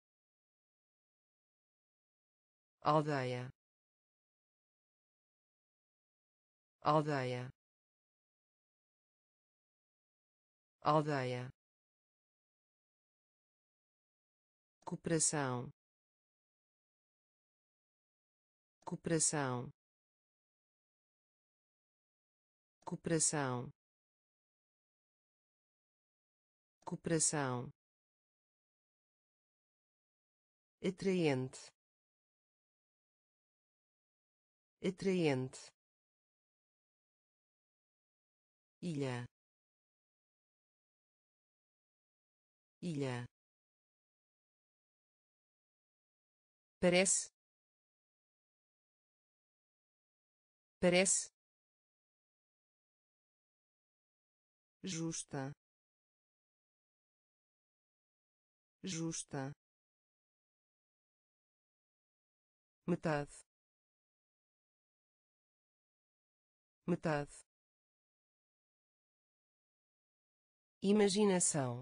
aldeia, aldeia, aldeia, cooperação, cooperação, cooperação, cooperação, atraente, atraente, ilha, ilha, parece, parece, justa, justa, metade, metade, imaginação,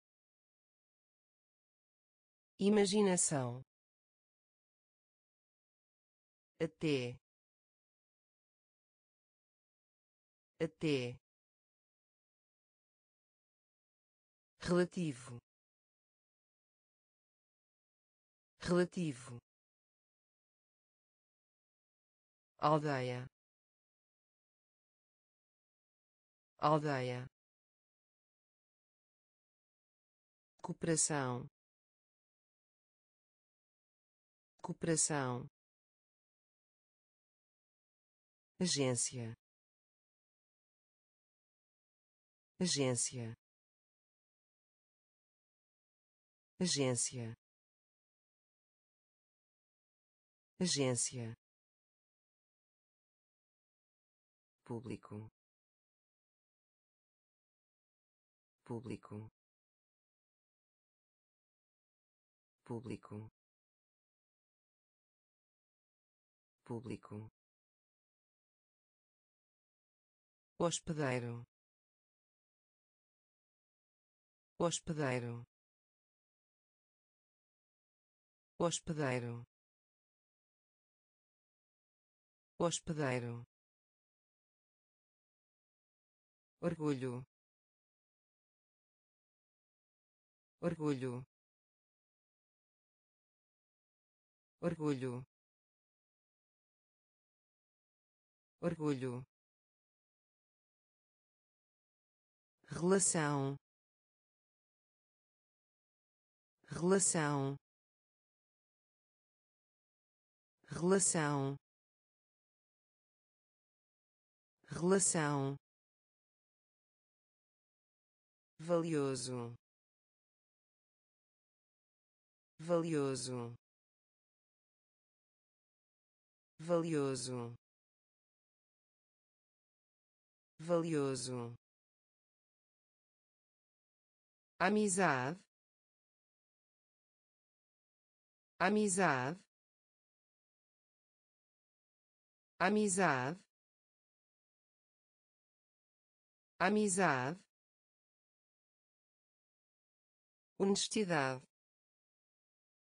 imaginação, até, até, relativo, relativo, aldeia, aldeia, cooperação, cooperação, agência, agência, agência, agência, público, público, público, público, hospedeiro, hospedeiro, hospedeiro, hospedeiro, orgulho, orgulho, orgulho, orgulho, relação, relação, relação, relação, valioso, valioso, valioso, valioso, amizade, amizade, amizade, amizade, honestidade,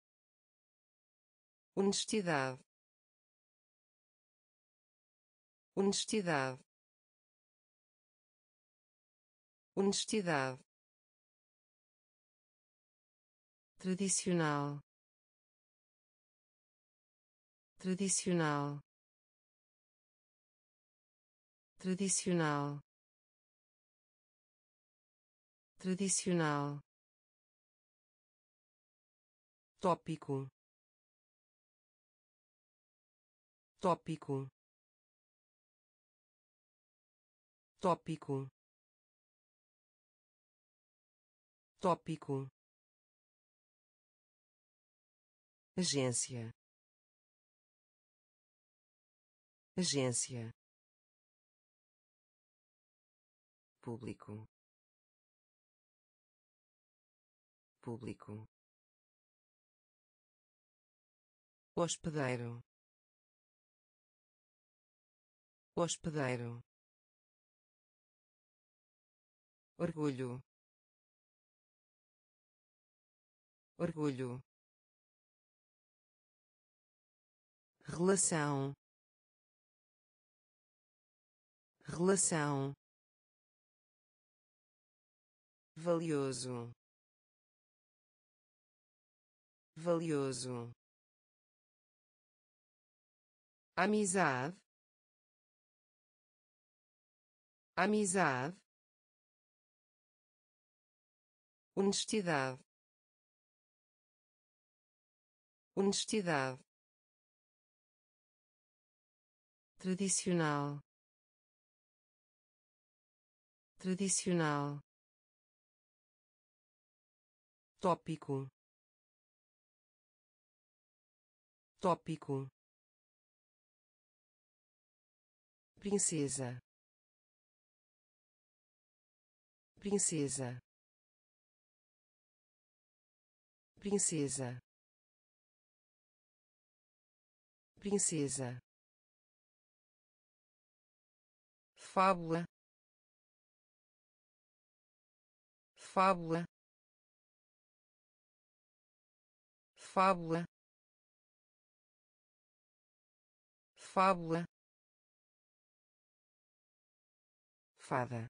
honestidade, honestidade, honestidade, tradicional, tradicional, tradicional, tradicional, tópico, tópico, tópico, tópico, agência, agência, público, público, hospedeiro, hospedeiro, orgulho, orgulho, relação, relação, valioso, valioso, amizade, amizade, honestidade, honestidade, tradicional, tradicional, tópico, tópico, princesa, princesa, princesa, princesa, fábula, fábula, fábula, fábula, fada,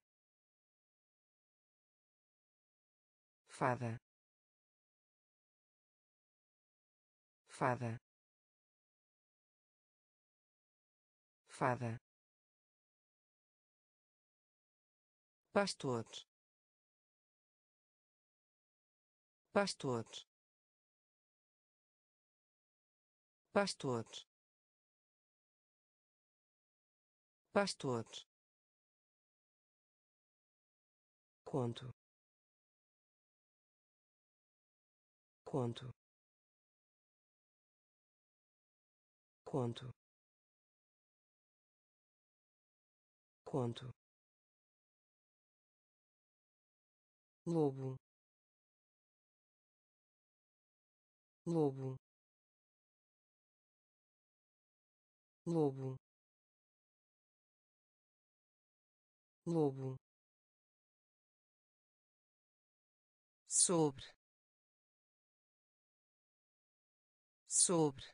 fada, fada, fada, pastor, pastor, pastor, pastor, conto, conto, conto, conto, lobo, lobo, lobo, lobo, sobre, sobre,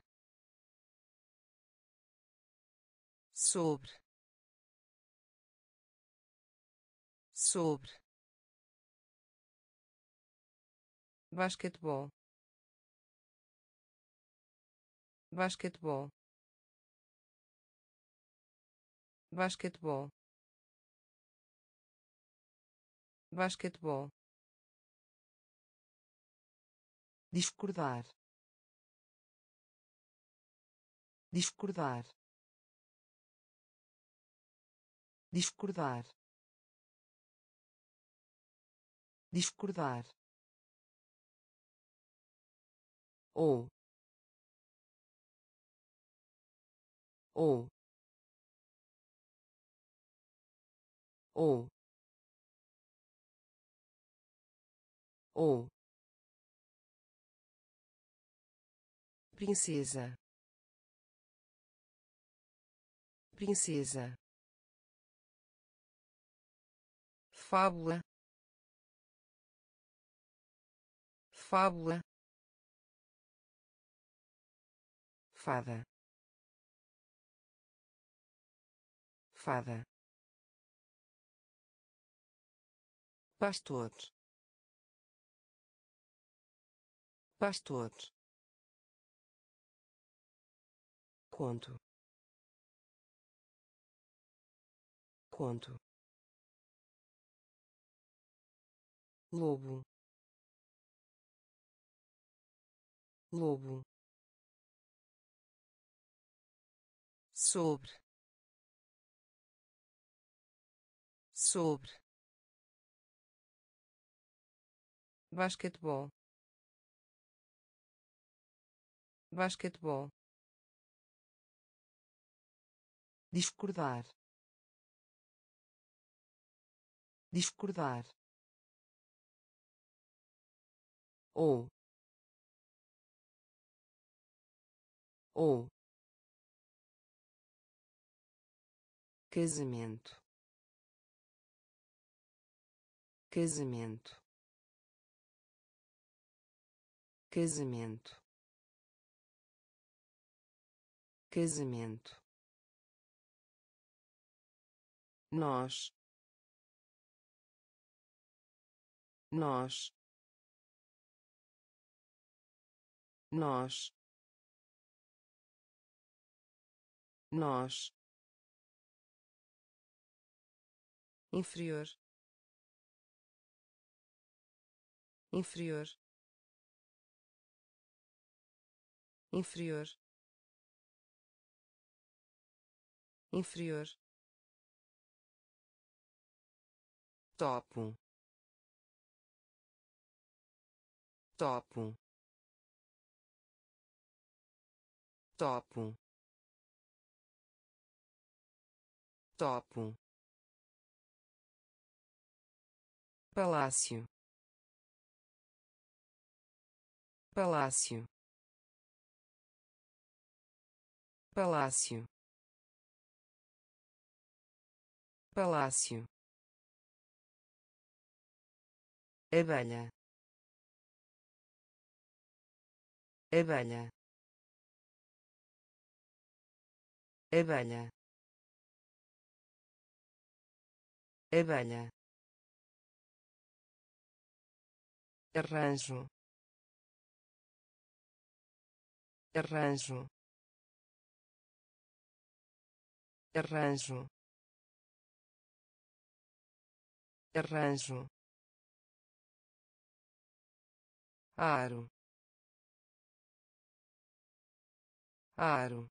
sobre, sobre, basquetebol, basquetebol, basquetebol, basquetebol, discordar, discordar, discordar, discordar, ou, ou, ou, ou, princesa, princesa, fábula, fábula, fada, fada, pastor, pastor, conto, conto, lobo, lobo, sobre, sobre, basquetebol, basquetebol, discordar, discordar, ou, ou, casamento, casamento, casamento, casamento, nós, nós, nós, nós, inferior, inferior, inferior, inferior, topo, topo, topo, topo, palácio, palácio, palácio, palácio, abelha, abelha, abelha, abelha, arranjo, arranjo, arranjo, arranjo, aro, aro,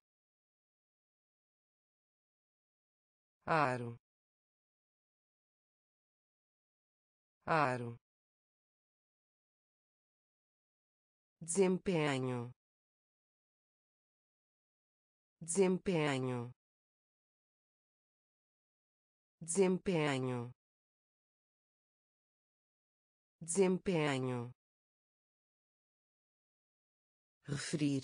aro, aro, desempenho, desempenho, desempenho, desempenho, referir,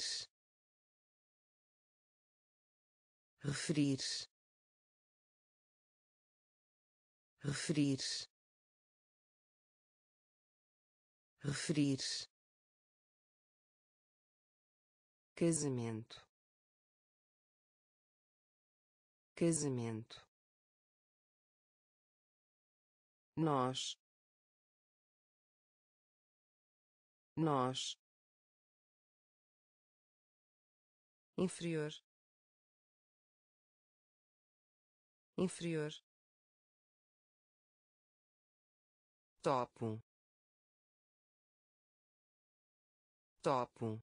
referir, referir, referir, casamento, casamento, nós, nós, inferior, inferior, topo, topo,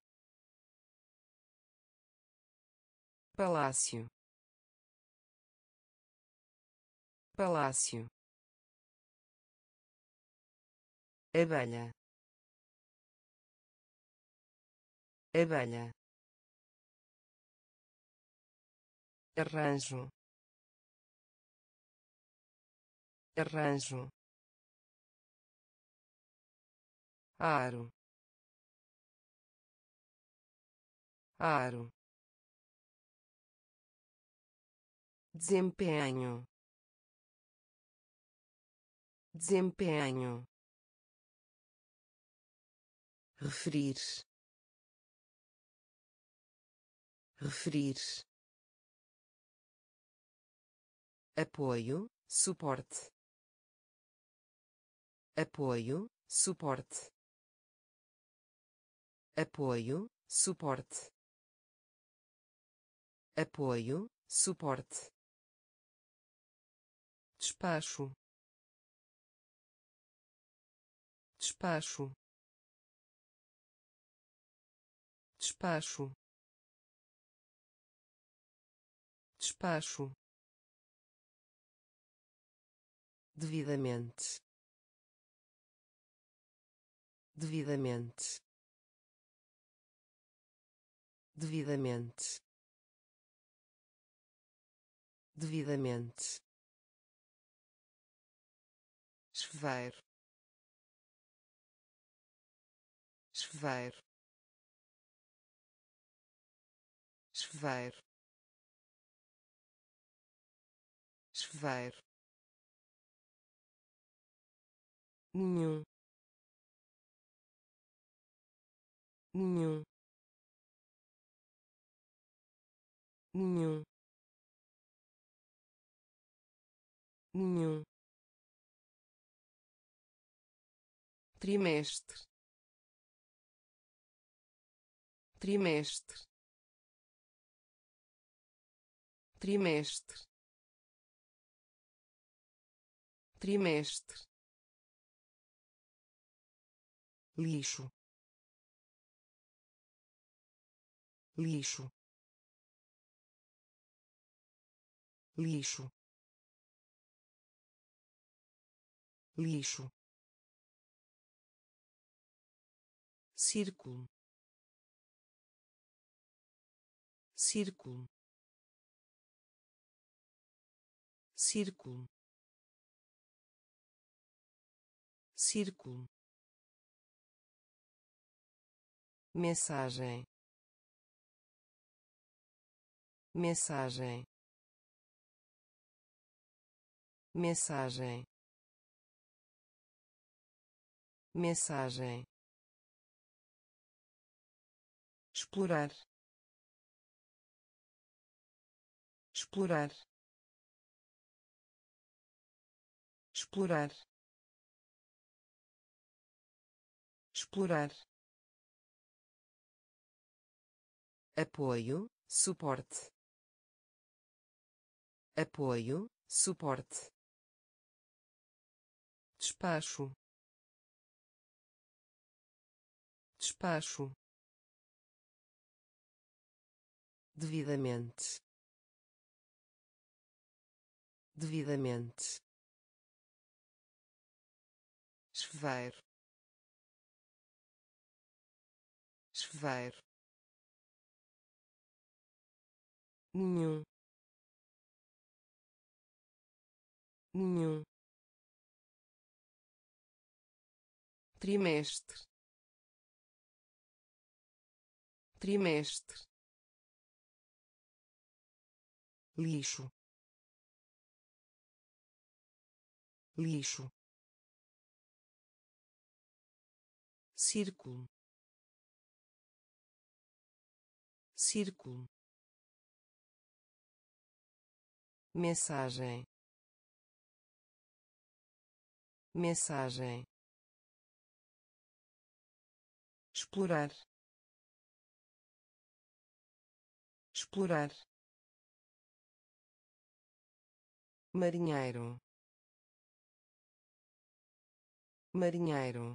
palácio, palácio, abelha, abelha, arranjo, arranjo, aro, aro, desempenho, desempenho, referir, referir, apoio, suporte, apoio, suporte, apoio, suporte, apoio, suporte, despacho, despacho, despacho, despacho, devidamente, devidamente, devidamente, devidamente, chuveiro, chuveiro, chuveiro, chuveiro, nenhum, nenhum, nenhum, nenhum, trimestre, trimestre, trimestre, trimestre, lixo, lixo, lixo, lixo, círculo, círculo, círculo, círculo, mensagem, mensagem, mensagem, mensagem, explorar, explorar, explorar, explorar, apoio, suporte, apoio, suporte, despacho, despacho, devidamente, devidamente, chuveiro, chuveiro, nenhum, nenhum, trimestre, trimestre, lixo, lixo, círculo, círculo, mensagem, mensagem, explorar, explorar, marinheiro, marinheiro,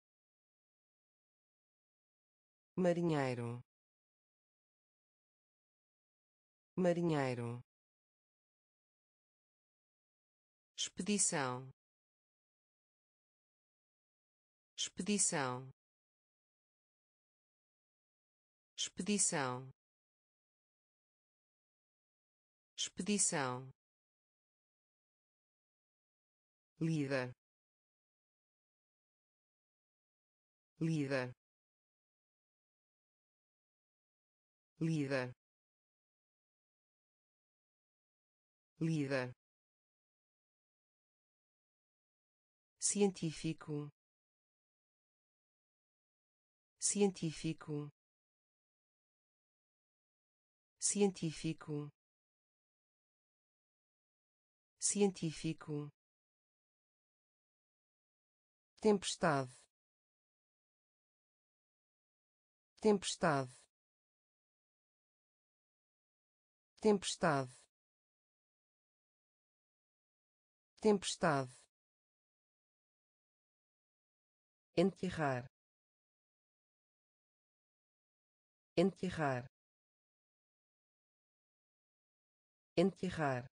marinheiro, marinheiro, expedição, expedição, expedição, expedição, líder, líder, líder, líder, científico, científico, científico, científico, tempestade, tempestade, tempestade, tempestade, enterrar, enterrar, enterrar,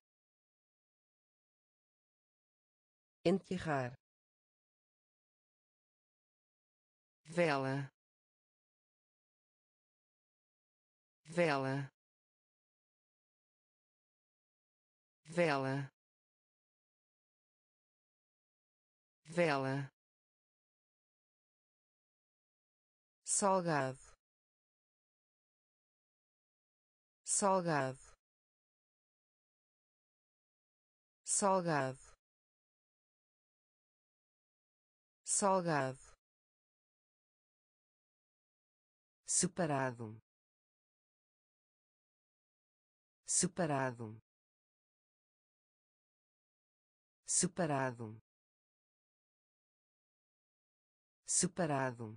enterrar, vela, vela, vela, vela, salgado, salgado, salgado, salgado, separado, separado, separado, separado,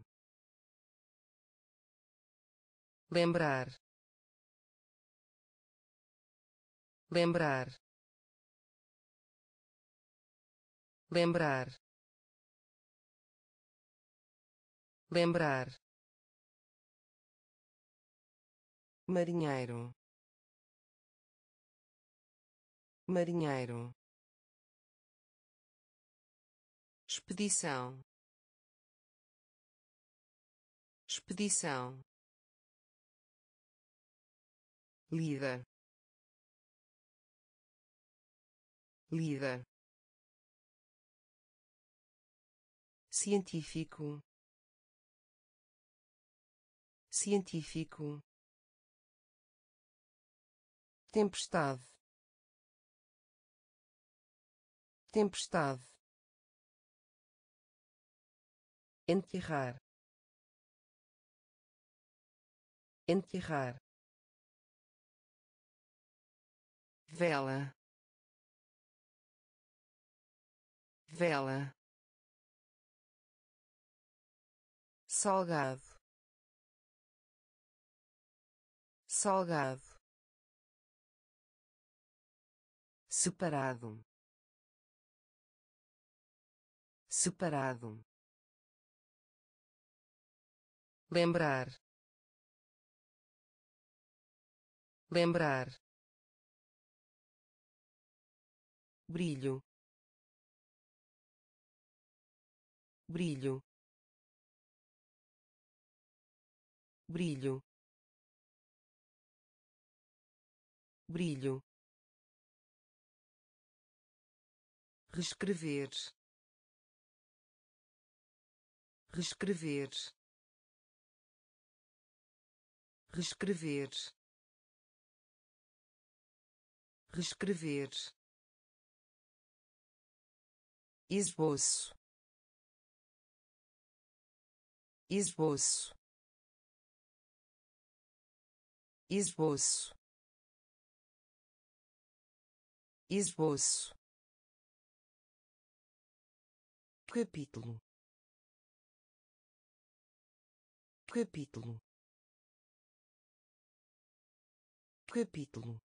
lembrar, lembrar, lembrar, lembrar, marinheiro, marinheiro, expedição, expedição, líder, líder, científico, científico, tempestade, tempestade, enterrar, enterrar, vela, vela, salgado, salgado, separado, separado, lembrar, lembrar, brilho, brilho, brilho, brilho, reescrever, reescrever, reescrever, reescrever, esboço, esboço, esboço, esboço, capítulo, capítulo, capítulo,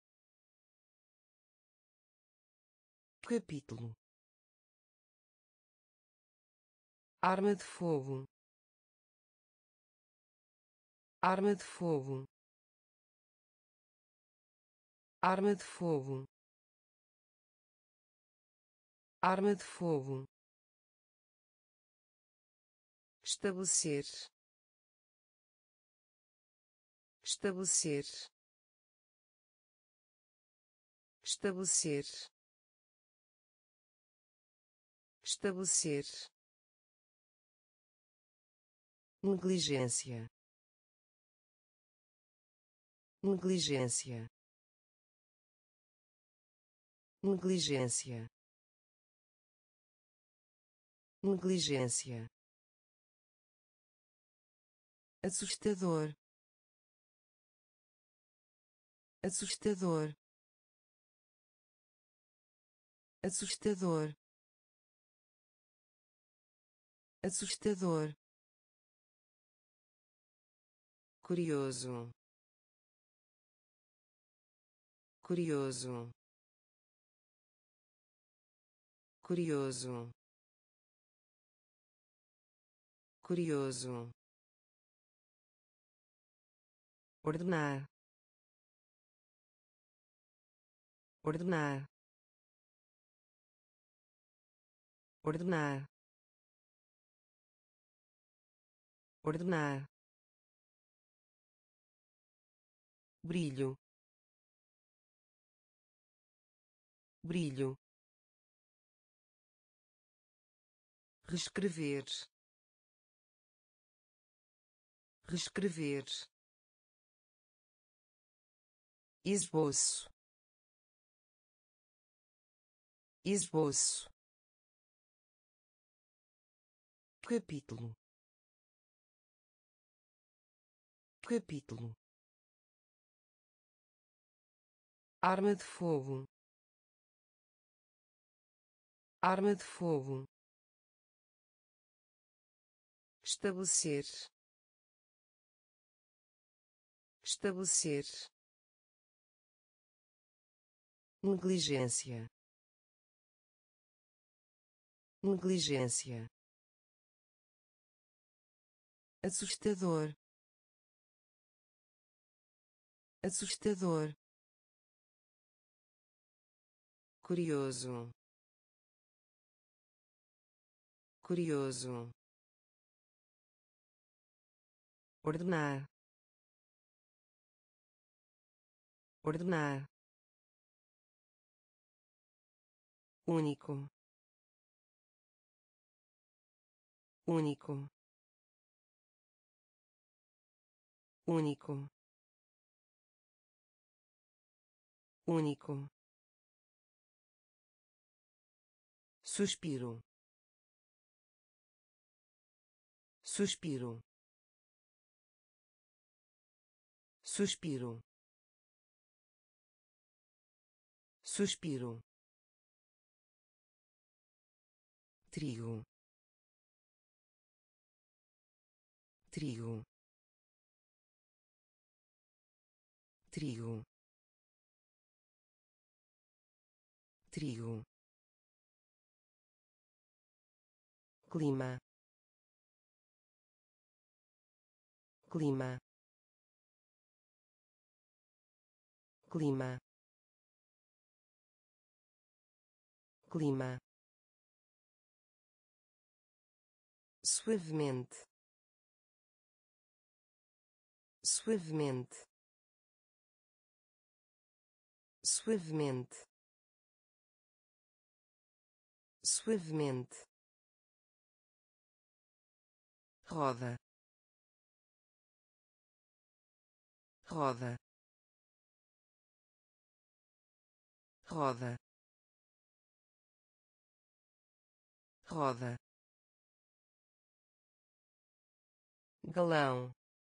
capítulo, arma de fogo, arma de fogo, arma de fogo, arma de fogo, estabelecer, estabelecer, estabelecer, estabelecer, negligência, negligência, negligência, negligência, assustador, assustador, assustador, assustador, curioso, curioso, curioso, curioso, ordenar, ordenar, ordenar, ordenar, brilho, brilho, reescrever, reescrever, esboço, esboço, capítulo, capítulo, arma de fogo, arma de fogo, estabelecer, estabelecer, negligência, negligência, assustador, assustador, curioso, curioso, ordenar, ordenar, único, único, único, único, suspiro, suspiro, suspiro, suspiro, trigo, trigo, trigo, trigo, clima, clima, clima, clima, suavemente, suavemente, suavemente, suavemente, roda, roda, roda, roda, galão,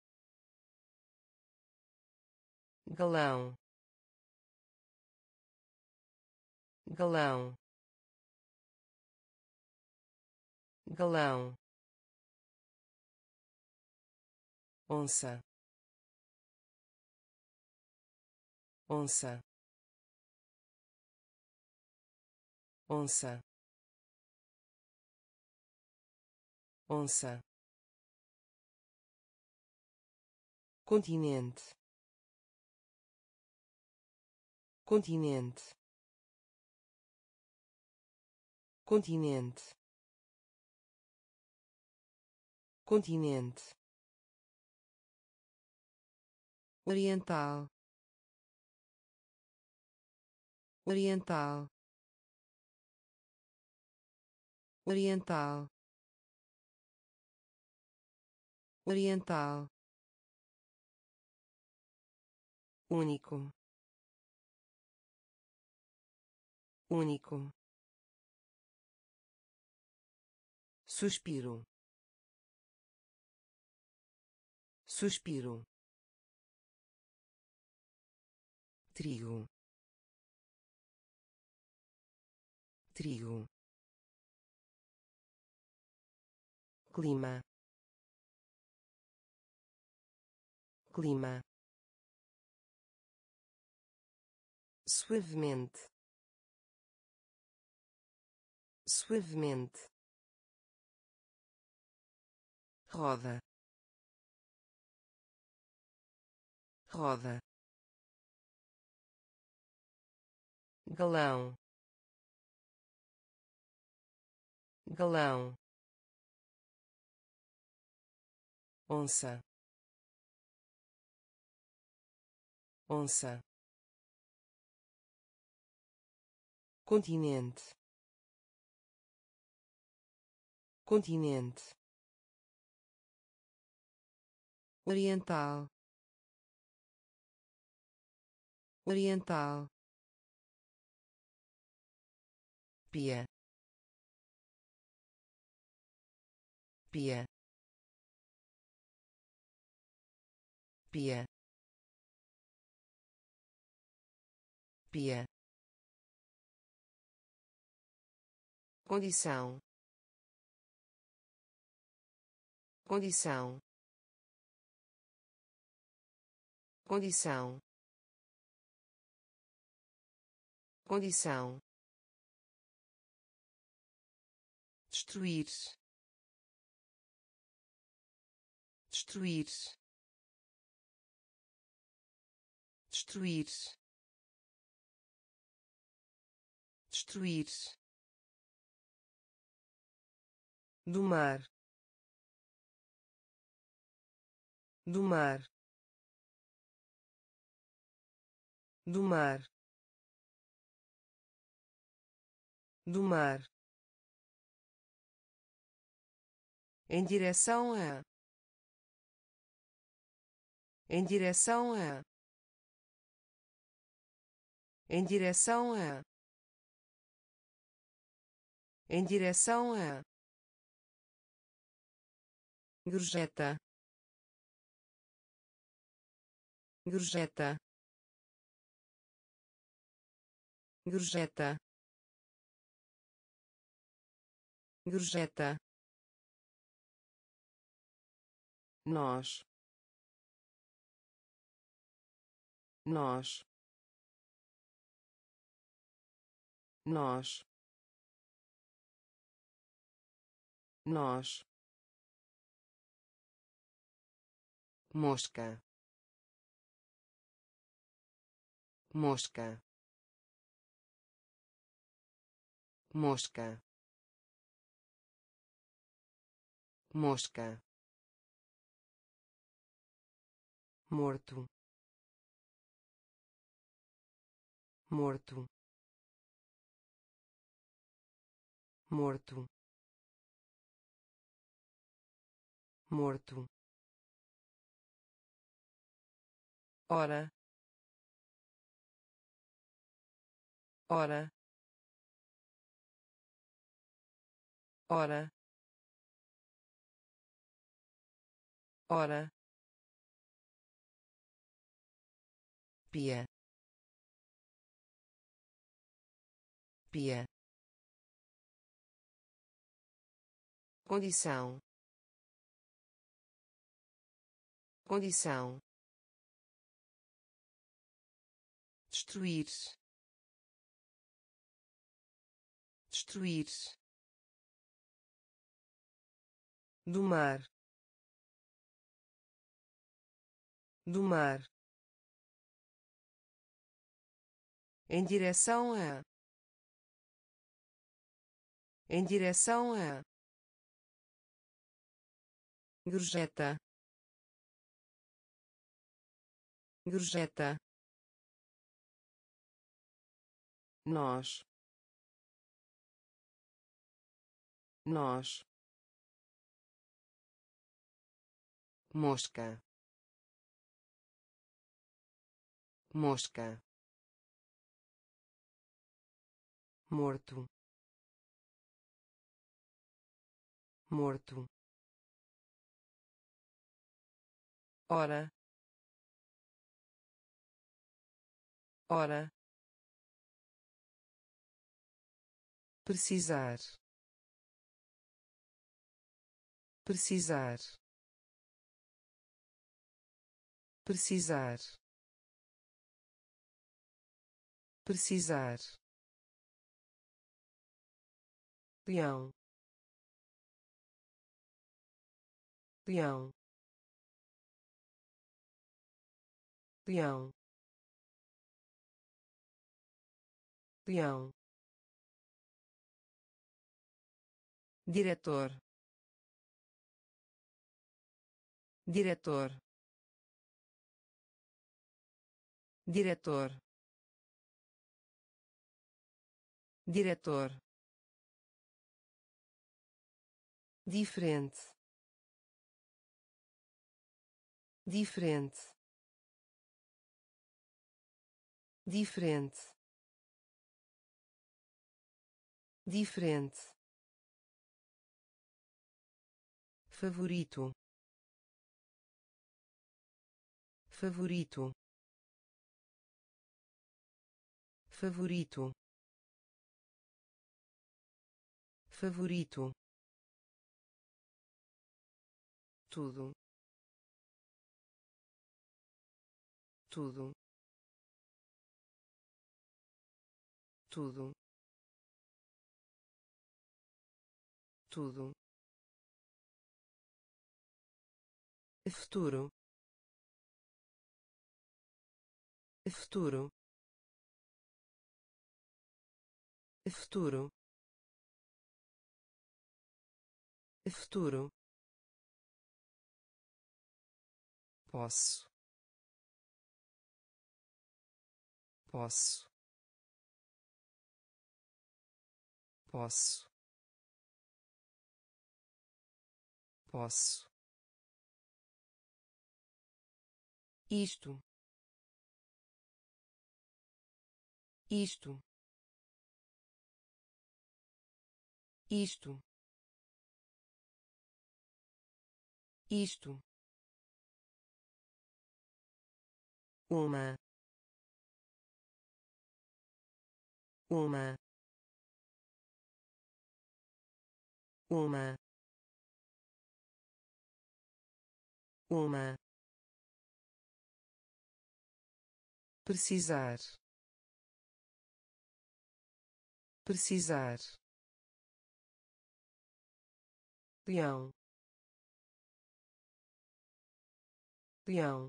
galão, galão, galão, onça, onça, onça, onça, continente, continente, continente, continente, oriental, oriental, oriental, oriental, único, único, suspiro, suspiro, trigo, trigo, clima, clima, suavemente, suavemente, roda, roda, galão, galão, onça, onça, continente, continente, oriental, oriental, pia, pia, pia, pia, condição, condição, condição, condição, destruir, destruir, destruir, destruir, do mar, do mar, do mar, do mar, em direção a, em direção a, em direção a, em direção a, gorjeta, gorjeta, gorjeta, gorjeta, nós, nós, nós, nós, mosca, mosca, mosca, mosca, morto, morto, morto, morto, ora, ora, ora, ora, pia, pia, condição, condição, destruir, destruir, do mar, do mar, em direção a, em direção a, gorjeta, gorjeta, nós, nós, mosca, mosca, morto, morto, ora, ora, precisar, precisar, precisar, precisar, leão, leão, leão, leão, diretor, diretor, diretor, diretor, diferente, diferente, diferente, diferente, favorito, favorito, favorito, favorito, tudo, tudo, tudo, tudo, futuro, futuro, futuro, futuro, posso, posso, posso, posso, isto, isto, isto, isto, uma, uma, uma, uma, precisar, precisar, leão, leão,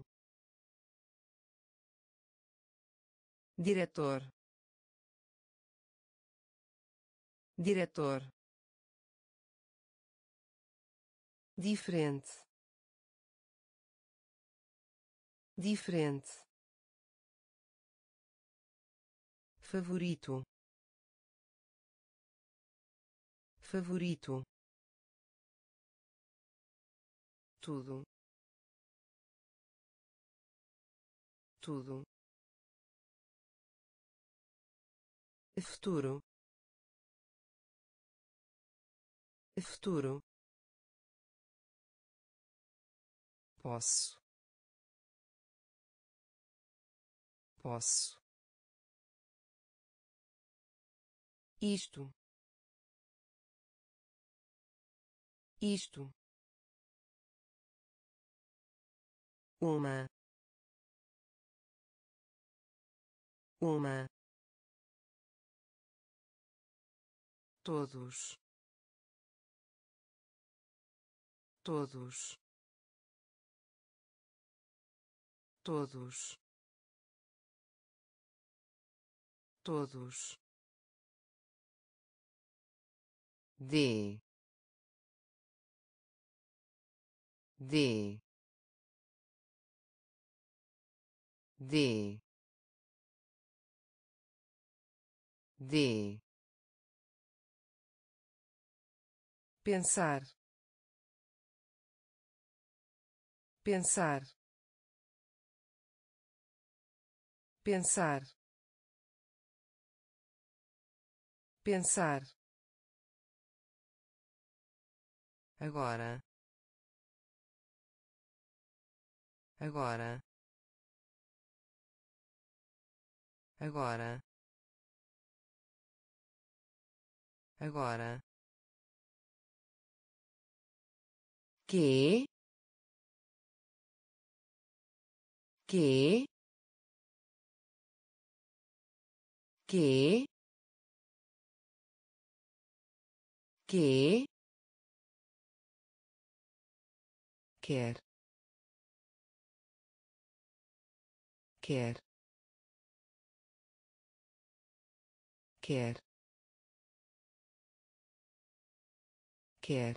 diretor, diretor, diferente, diferente, favorito, favorito, tudo, tudo, futuro, futuro, posso, posso, isto, isto, uma, uma, todos, todos, todos, todos, de, de, de, de, pensar, pensar, pensar, pensar, agora, agora, agora, agora, que que que que quer, quer, quer, quer,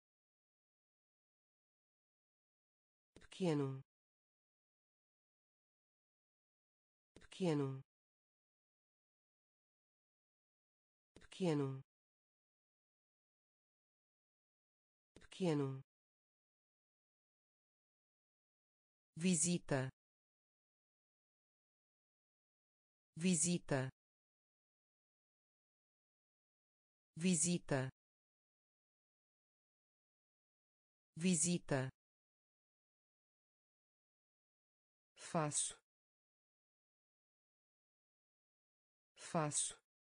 pequeno, pequeno, pequeno, pequeno, visita, visita, visita, visita, faço, faço,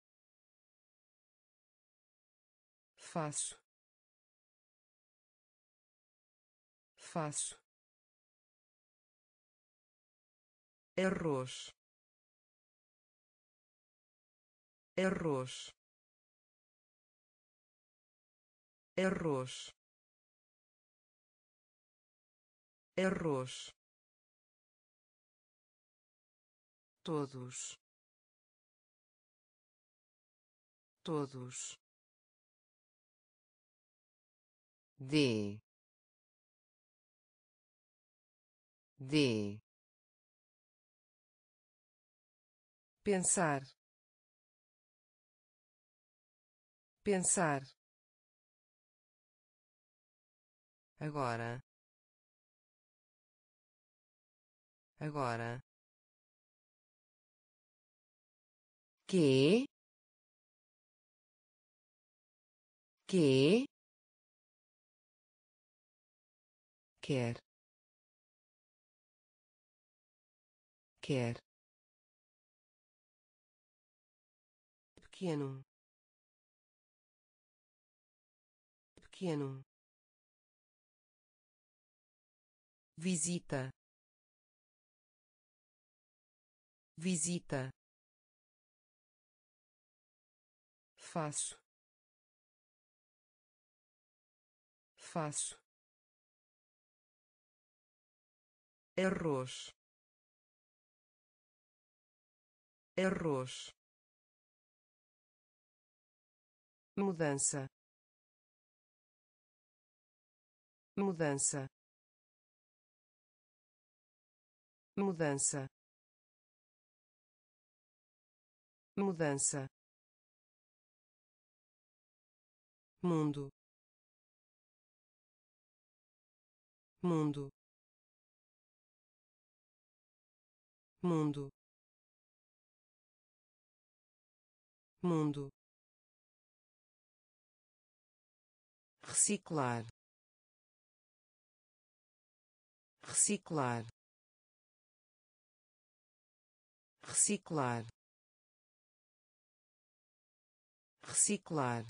faço, faço, arroz, arroz, arroz, arroz, todos, todos, de de pensar, pensar, agora, agora, que que quer, quer, pequeno, pequeno, visita, visita, faço, faço, arroz, arroz, mudança, mudança, mudança, mudança, mundo, mundo, mundo, mundo, reciclar, reciclar, reciclar, reciclar,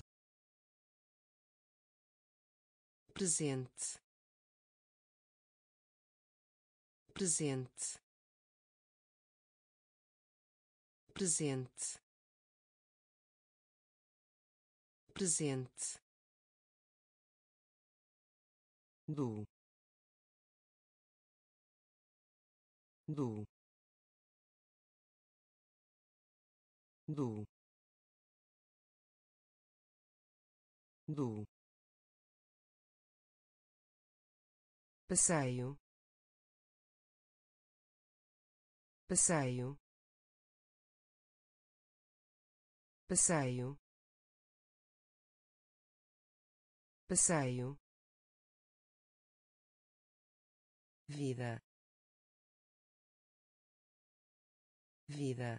presente, presente, presente, presente, do, do, do, do, passeio, passeio, passeio, passeio, vida, vida,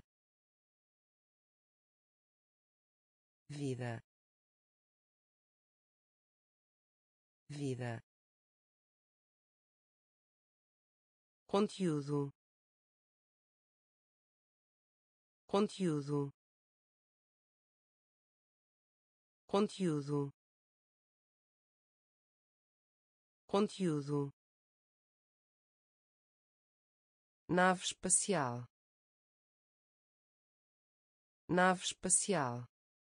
vida, vida, conteúdo, conteúdo, conteúdo, conteúdo, nave espacial, nave espacial,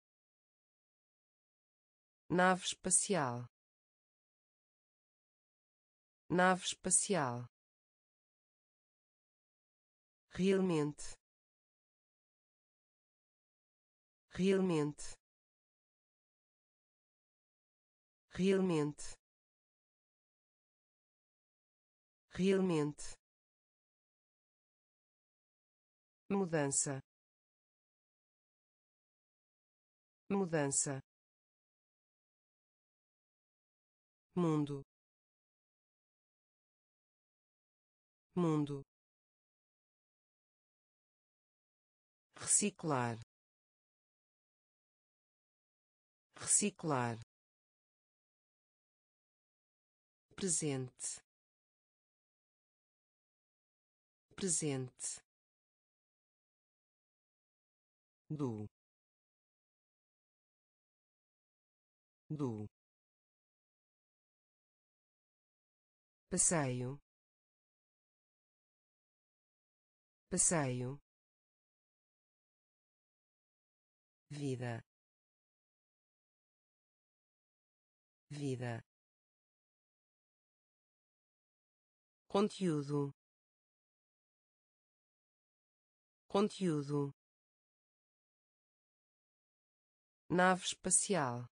nave espacial, nave espacial, realmente, realmente, realmente, realmente, mudança, mudança, mundo, mundo, reciclar, reciclar, presente, presente, do, do, passeio, passeio, vida, vida, conteúdo, conteúdo, nave espacial,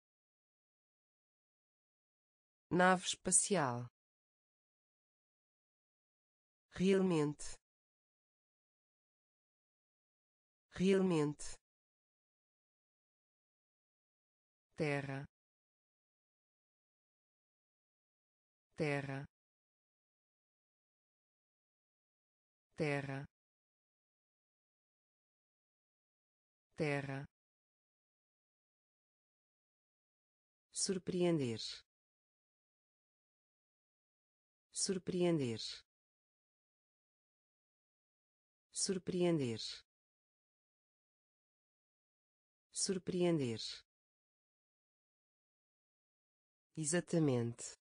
nave espacial, realmente, realmente, terra, terra, terra, terra, surpreender, surpreender, surpreender, surpreender, exatamente,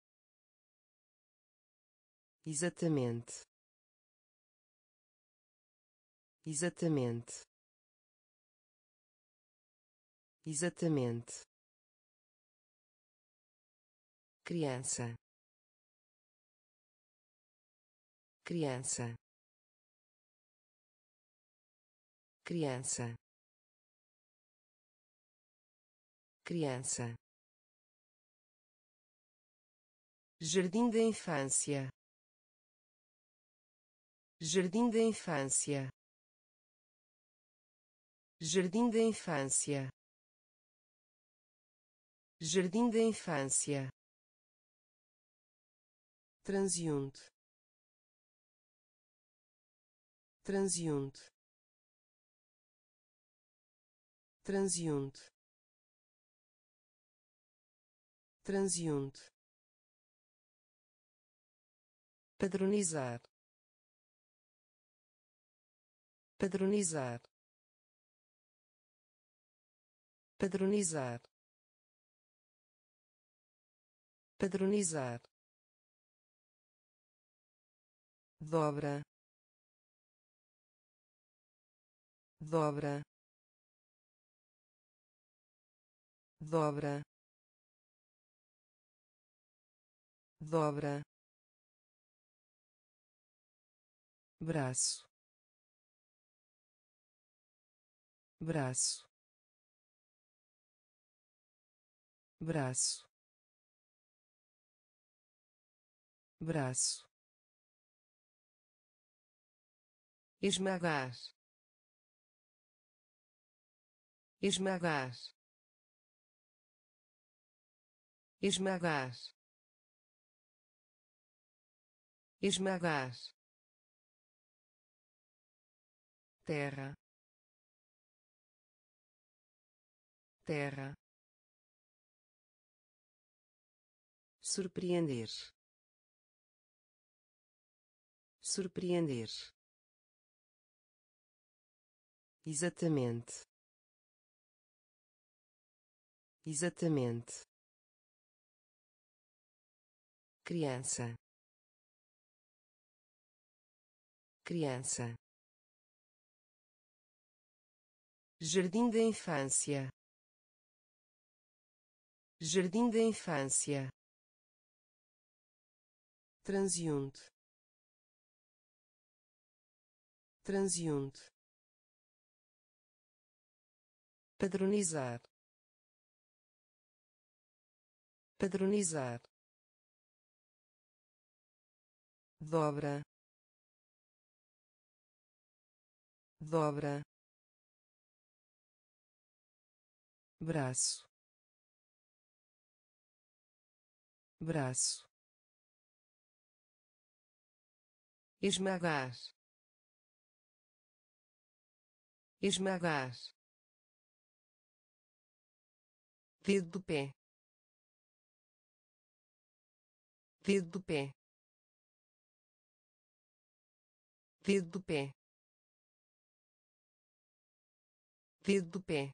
exatamente, exatamente, exatamente, criança, criança, criança, criança, jardim da infância, jardim da infância, jardim da infância, jardim da infância, transeunte, transeunte, transeunte, transeunte, padronizar, padronizar, padronizar, padronizar, dobra, dobra, dobra, dobra, braço, braço, braço, braço, esmagar, esmagar, esmagar, esmagar, terra, terra, surpreender, surpreender, exatamente, exatamente, criança, criança, jardim da infância, jardim da infância, transeunte, transeunte, padronizar, padronizar, dobra, dobra, braço, braço, esmagar, esmagar, dedo do pé, dedo do pé, dedo do pé, dedo do pé,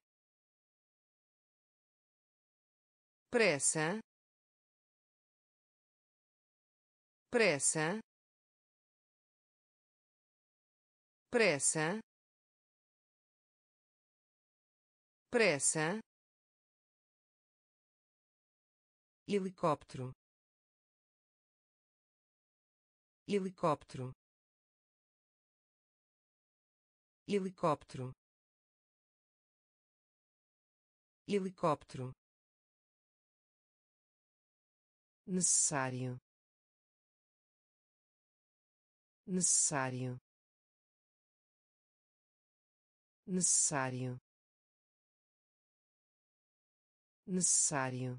pressa, pressa, pressa, pressa, helicóptero, helicóptero, helicóptero, helicóptero, necessário, necessário, necessário, necessário,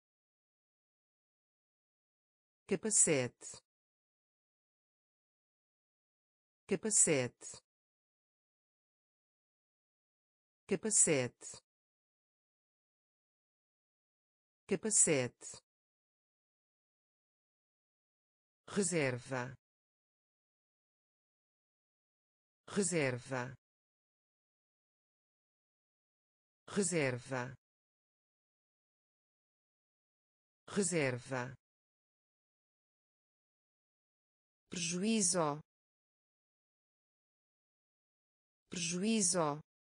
capacete, capacete, capacete, capacete, reserva, reserva, reserva, reserva, prejuízo, prejuízo,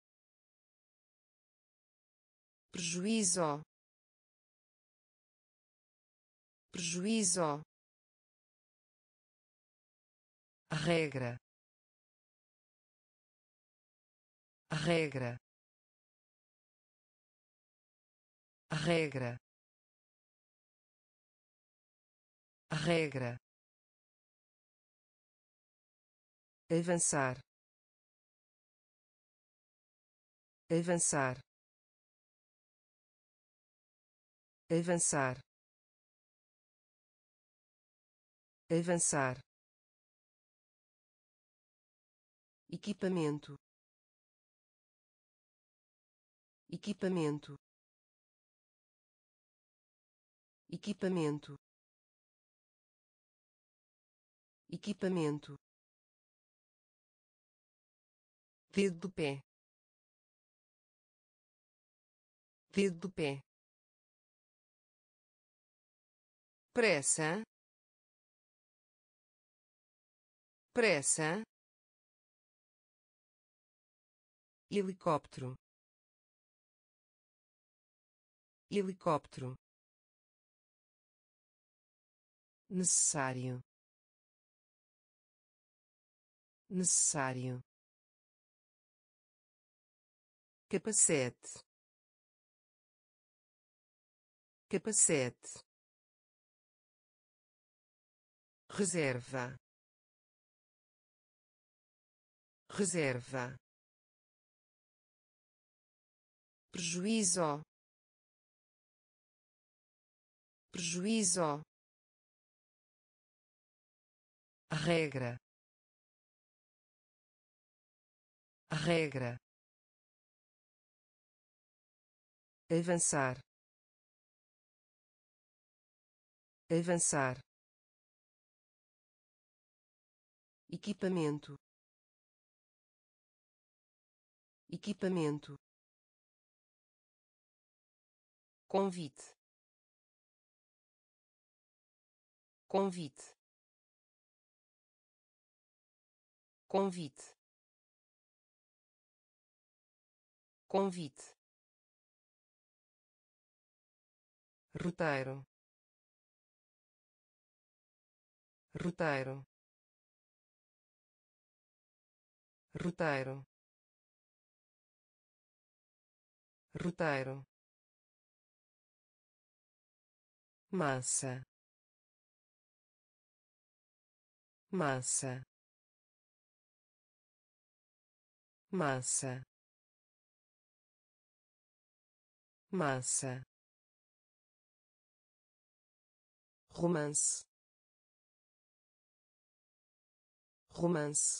prejuízo, prejuízo, regra, regra, regra, regra, avançar, avançar, avançar, avançar, equipamento, equipamento, equipamento, equipamento, dedo do pé, dedo do pé, pressa, pressa, helicóptero, helicóptero, necessário, necessário, capacete, capacete, reserva, reserva, prejuízo, prejuízo, regra, regra, avançar, avançar, equipamento, equipamento, convite, convite, convite, convite, roteiro, roteiro, roteiro, roteiro, massa, massa, massa, massa, romance, romance,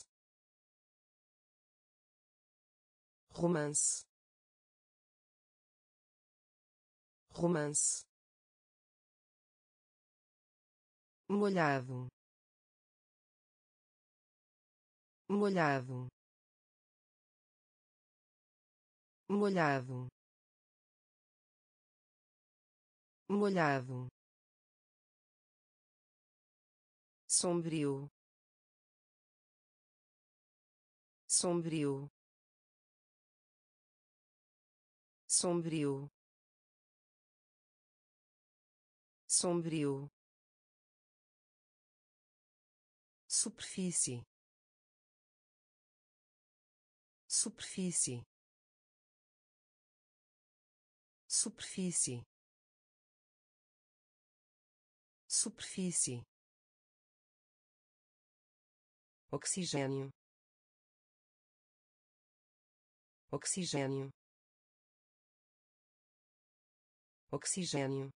romance, romance, molhado, molhado, molhado, molhado, sombrio, sombrio, sombrio, sombrio, superfície, superfície, superfície, superfície, oxigênio, oxigênio, oxigênio,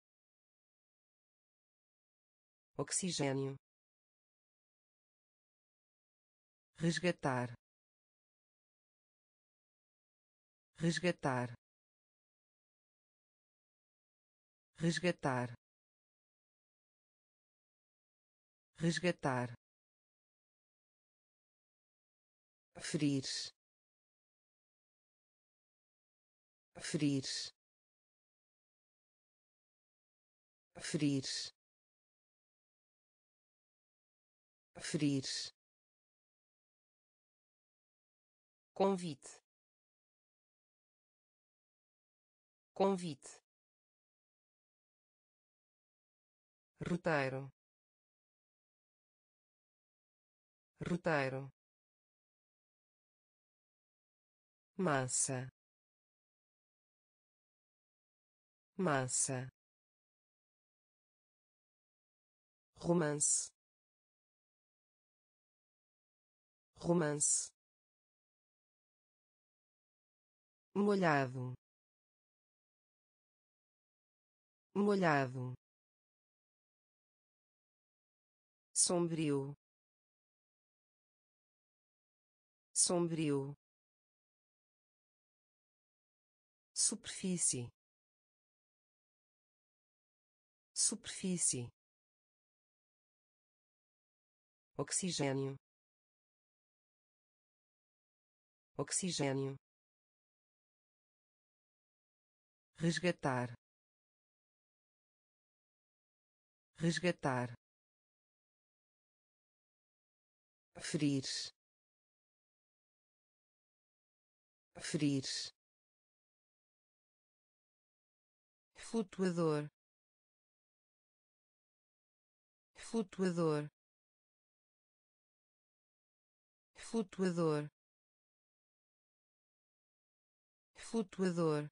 oxigênio, resgatar, resgatar, resgatar, resgatar, ferir, ferir, ferir, ferir, convite, convite, roteiro, roteiro, massa, massa, romance, romance, molhado, molhado, sombrio, sombrio, superfície, superfície, oxigênio, oxigênio, resgatar, resgatar, ferir, ferir, flutuador, flutuador, flutuador, flutuador,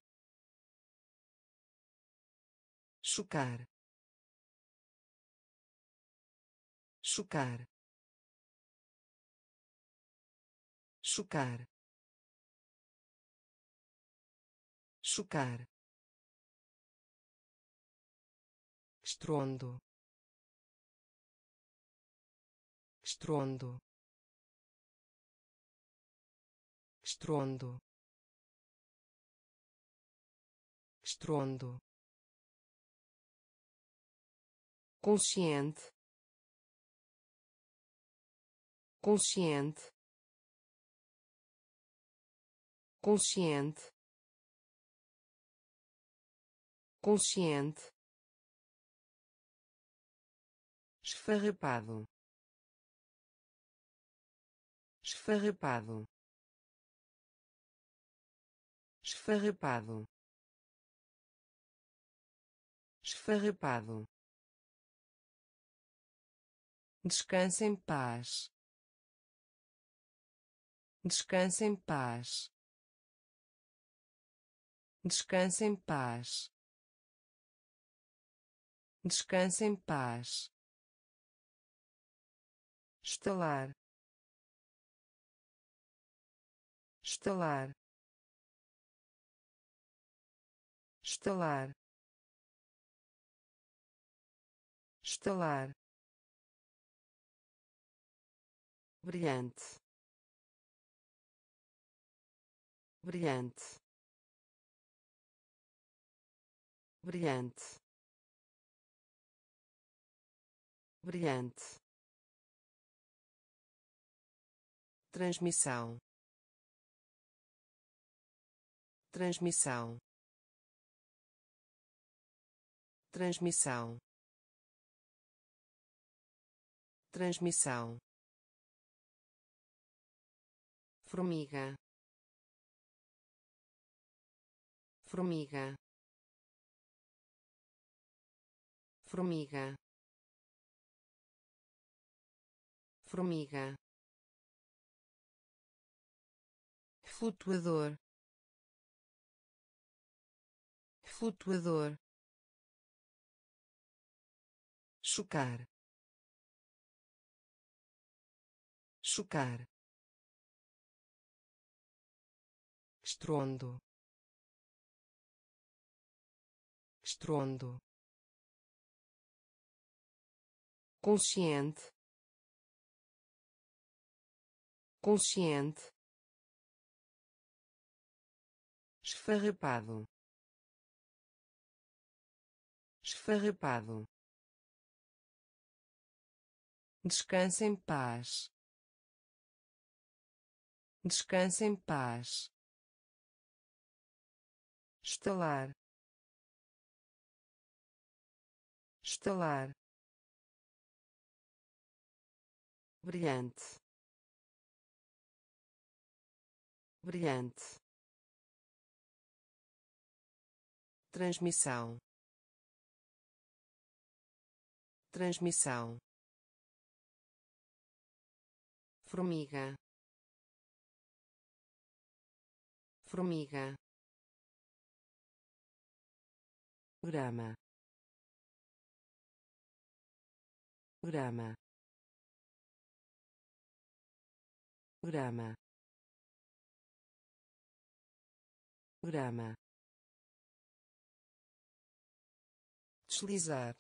chocar, chocar, chocar, chocar, estrondo, estrondo, estrondo, estrondo, consciente, consciente, consciente, consciente, esfarrapado, esfarrapado, esfarrapado, esfarrapado. descanse em paz, descanse em paz, descanse em paz, descanse em paz, estalar, estalar, estalar, estalar, brilhante, brilhante, brilhante, brilhante, transmissão, transmissão, transmissão, transmissão, formiga, formiga, formiga, formiga, flutuador, flutuador, chocar, chocar, estrondo, estrondo, consciente, consciente, esfarrapado, esfarrapado, descanse em paz, descanse em paz, estalar, estalar, brilhante, brilhante, transmissão, transmissão, formiga, formiga, grama, grama, grama, grama, deslizar,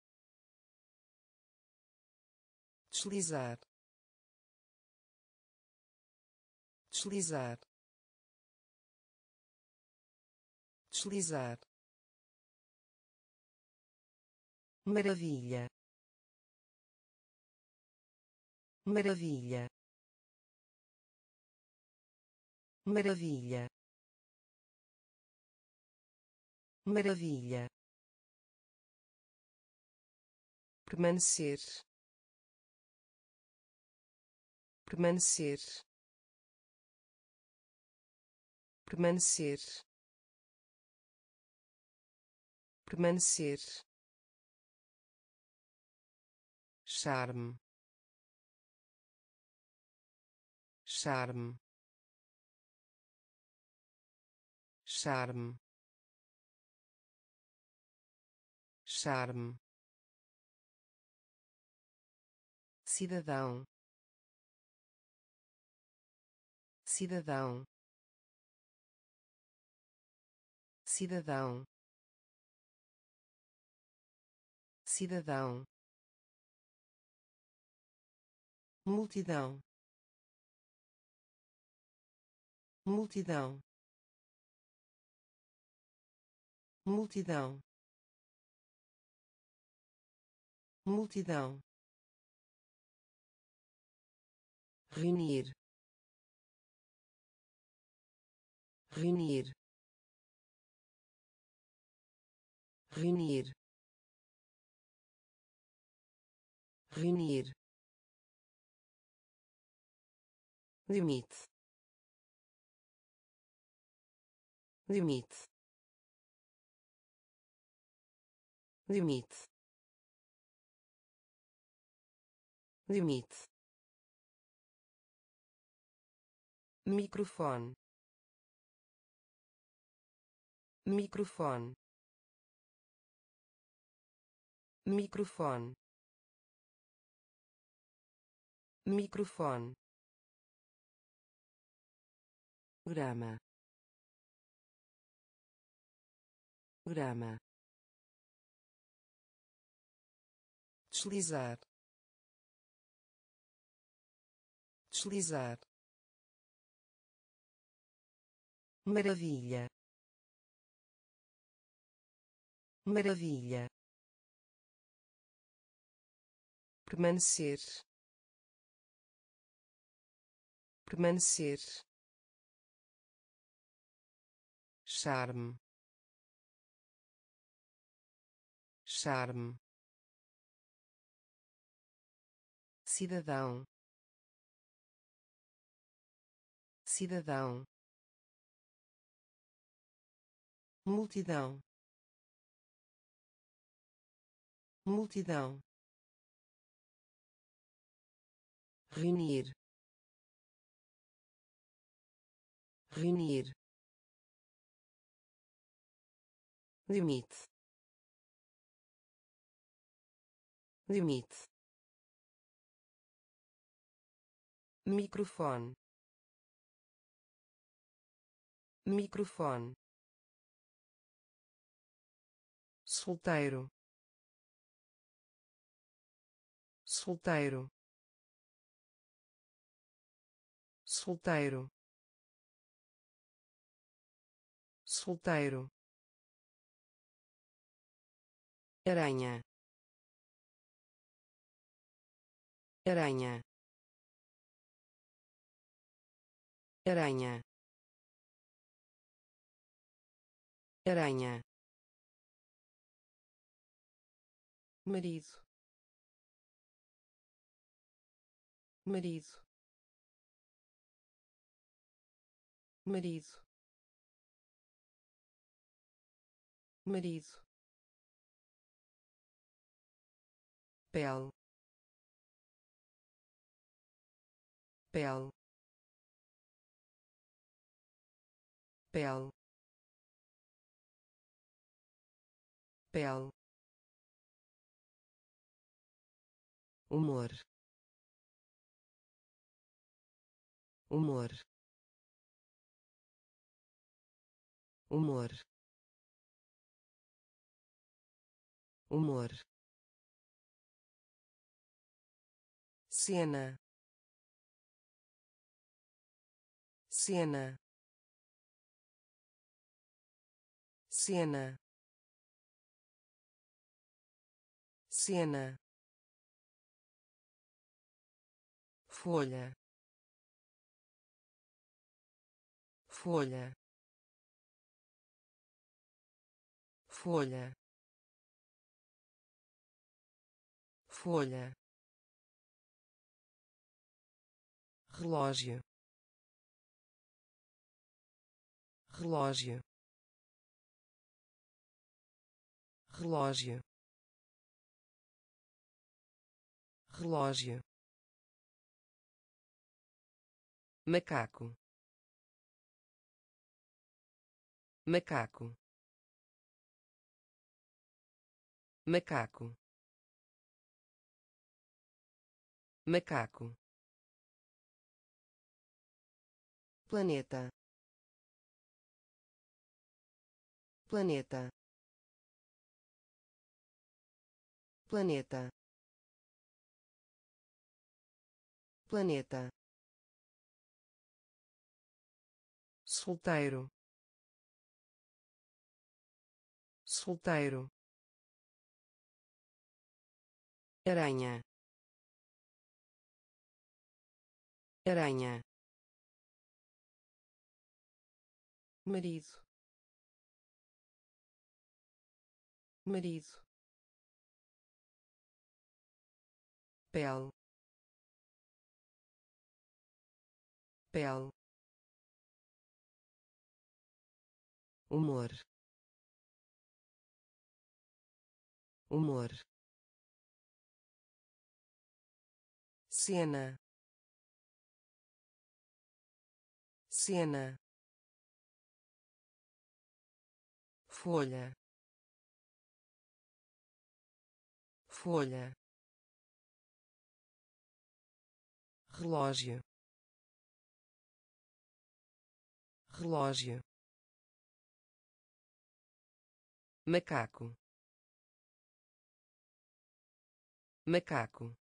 deslizar, deslizar, deslizar, maravilha, maravilha, maravilha, maravilha, permanecer, permanecer, permanecer, permanecer, charme, charme, charme, charme, cidadão, cidadão, cidadão, cidadão, multidão, multidão, multidão, multidão, reunir, reunir, reunir, reunir, limite, limite, limite, limite, microfone, microfone, microfone, microfone, grama, grama, deslizar, deslizar, maravilha, maravilha, permanecer, permanecer, charme, charme, cidadão, cidadão, multidão, multidão, reunir, reunir, limite, limite, microfone, microfone, solteiro, solteiro, solteiro, solteiro, aranha, aranha, aranha, aranha, marido, marido, marido, marido, pele, pele, pele, pele, humor, humor, humor, humor, cena, cena, cena, cena, folha, folha, folha, folha, relógio, relógio, relógio, relógio, macaco, macaco, macaco, macaco, planeta, planeta, planeta, planeta, solteiro, solteiro, aranha, aranha, marido, marido, pele, pele, humor, humor, cena, cena, folha, folha, relógio, relógio, macaco, macaco,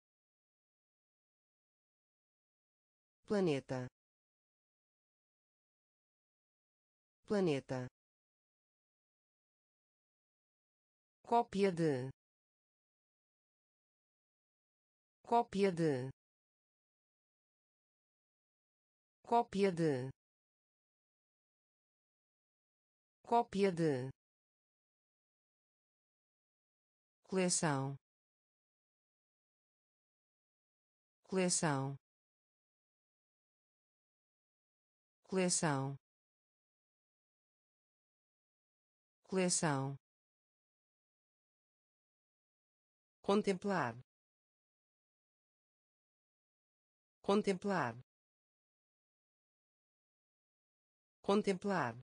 planeta, planeta, cópia de, cópia de, cópia de, cópia de, coleção, coleção, coleção, coleção, contemplar, contemplar, contemplar,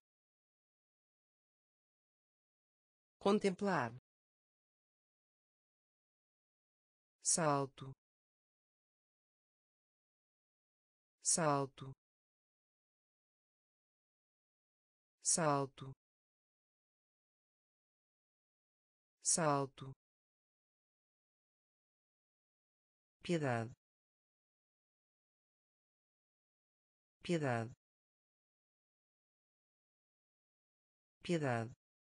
contemplar, salto, salto, salto, salto, piedade, piedade, piedade,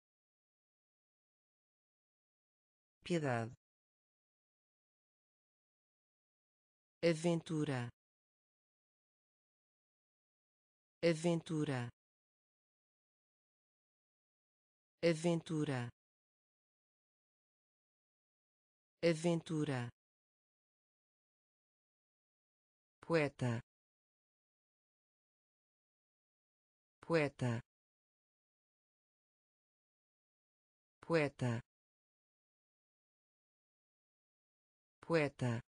piedade, aventura, aventura, aventura, aventura, poeta, poeta, poeta, poeta,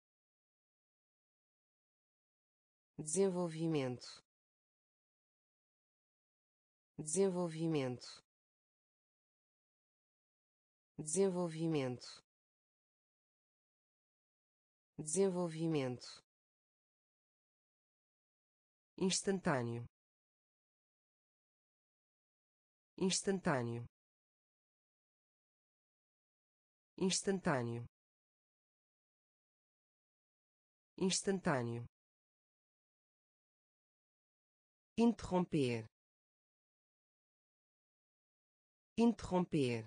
desenvolvimento, desenvolvimento, desenvolvimento, desenvolvimento, instantâneo, instantâneo, instantâneo, instantâneo, interromper, interromper,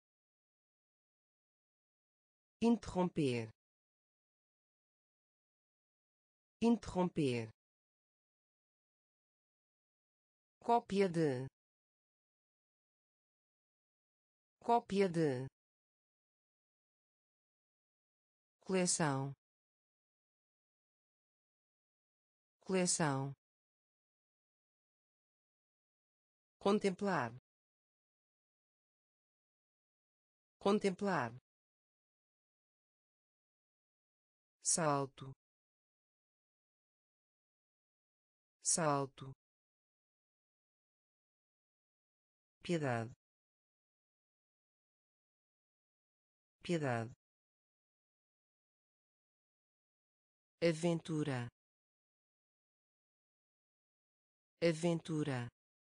interromper, interromper, cópia de, cópia de, coleção, coleção, contemplar, contemplar, salto, salto, piedade, piedade, aventura, aventura,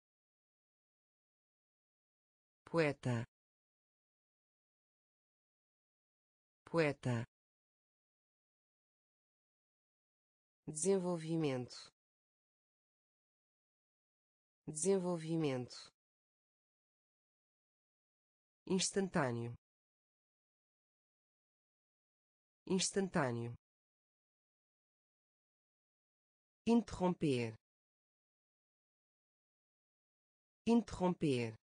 poeta, poeta, desenvolvimento, desenvolvimento, instantâneo, instantâneo, interromper, interromper,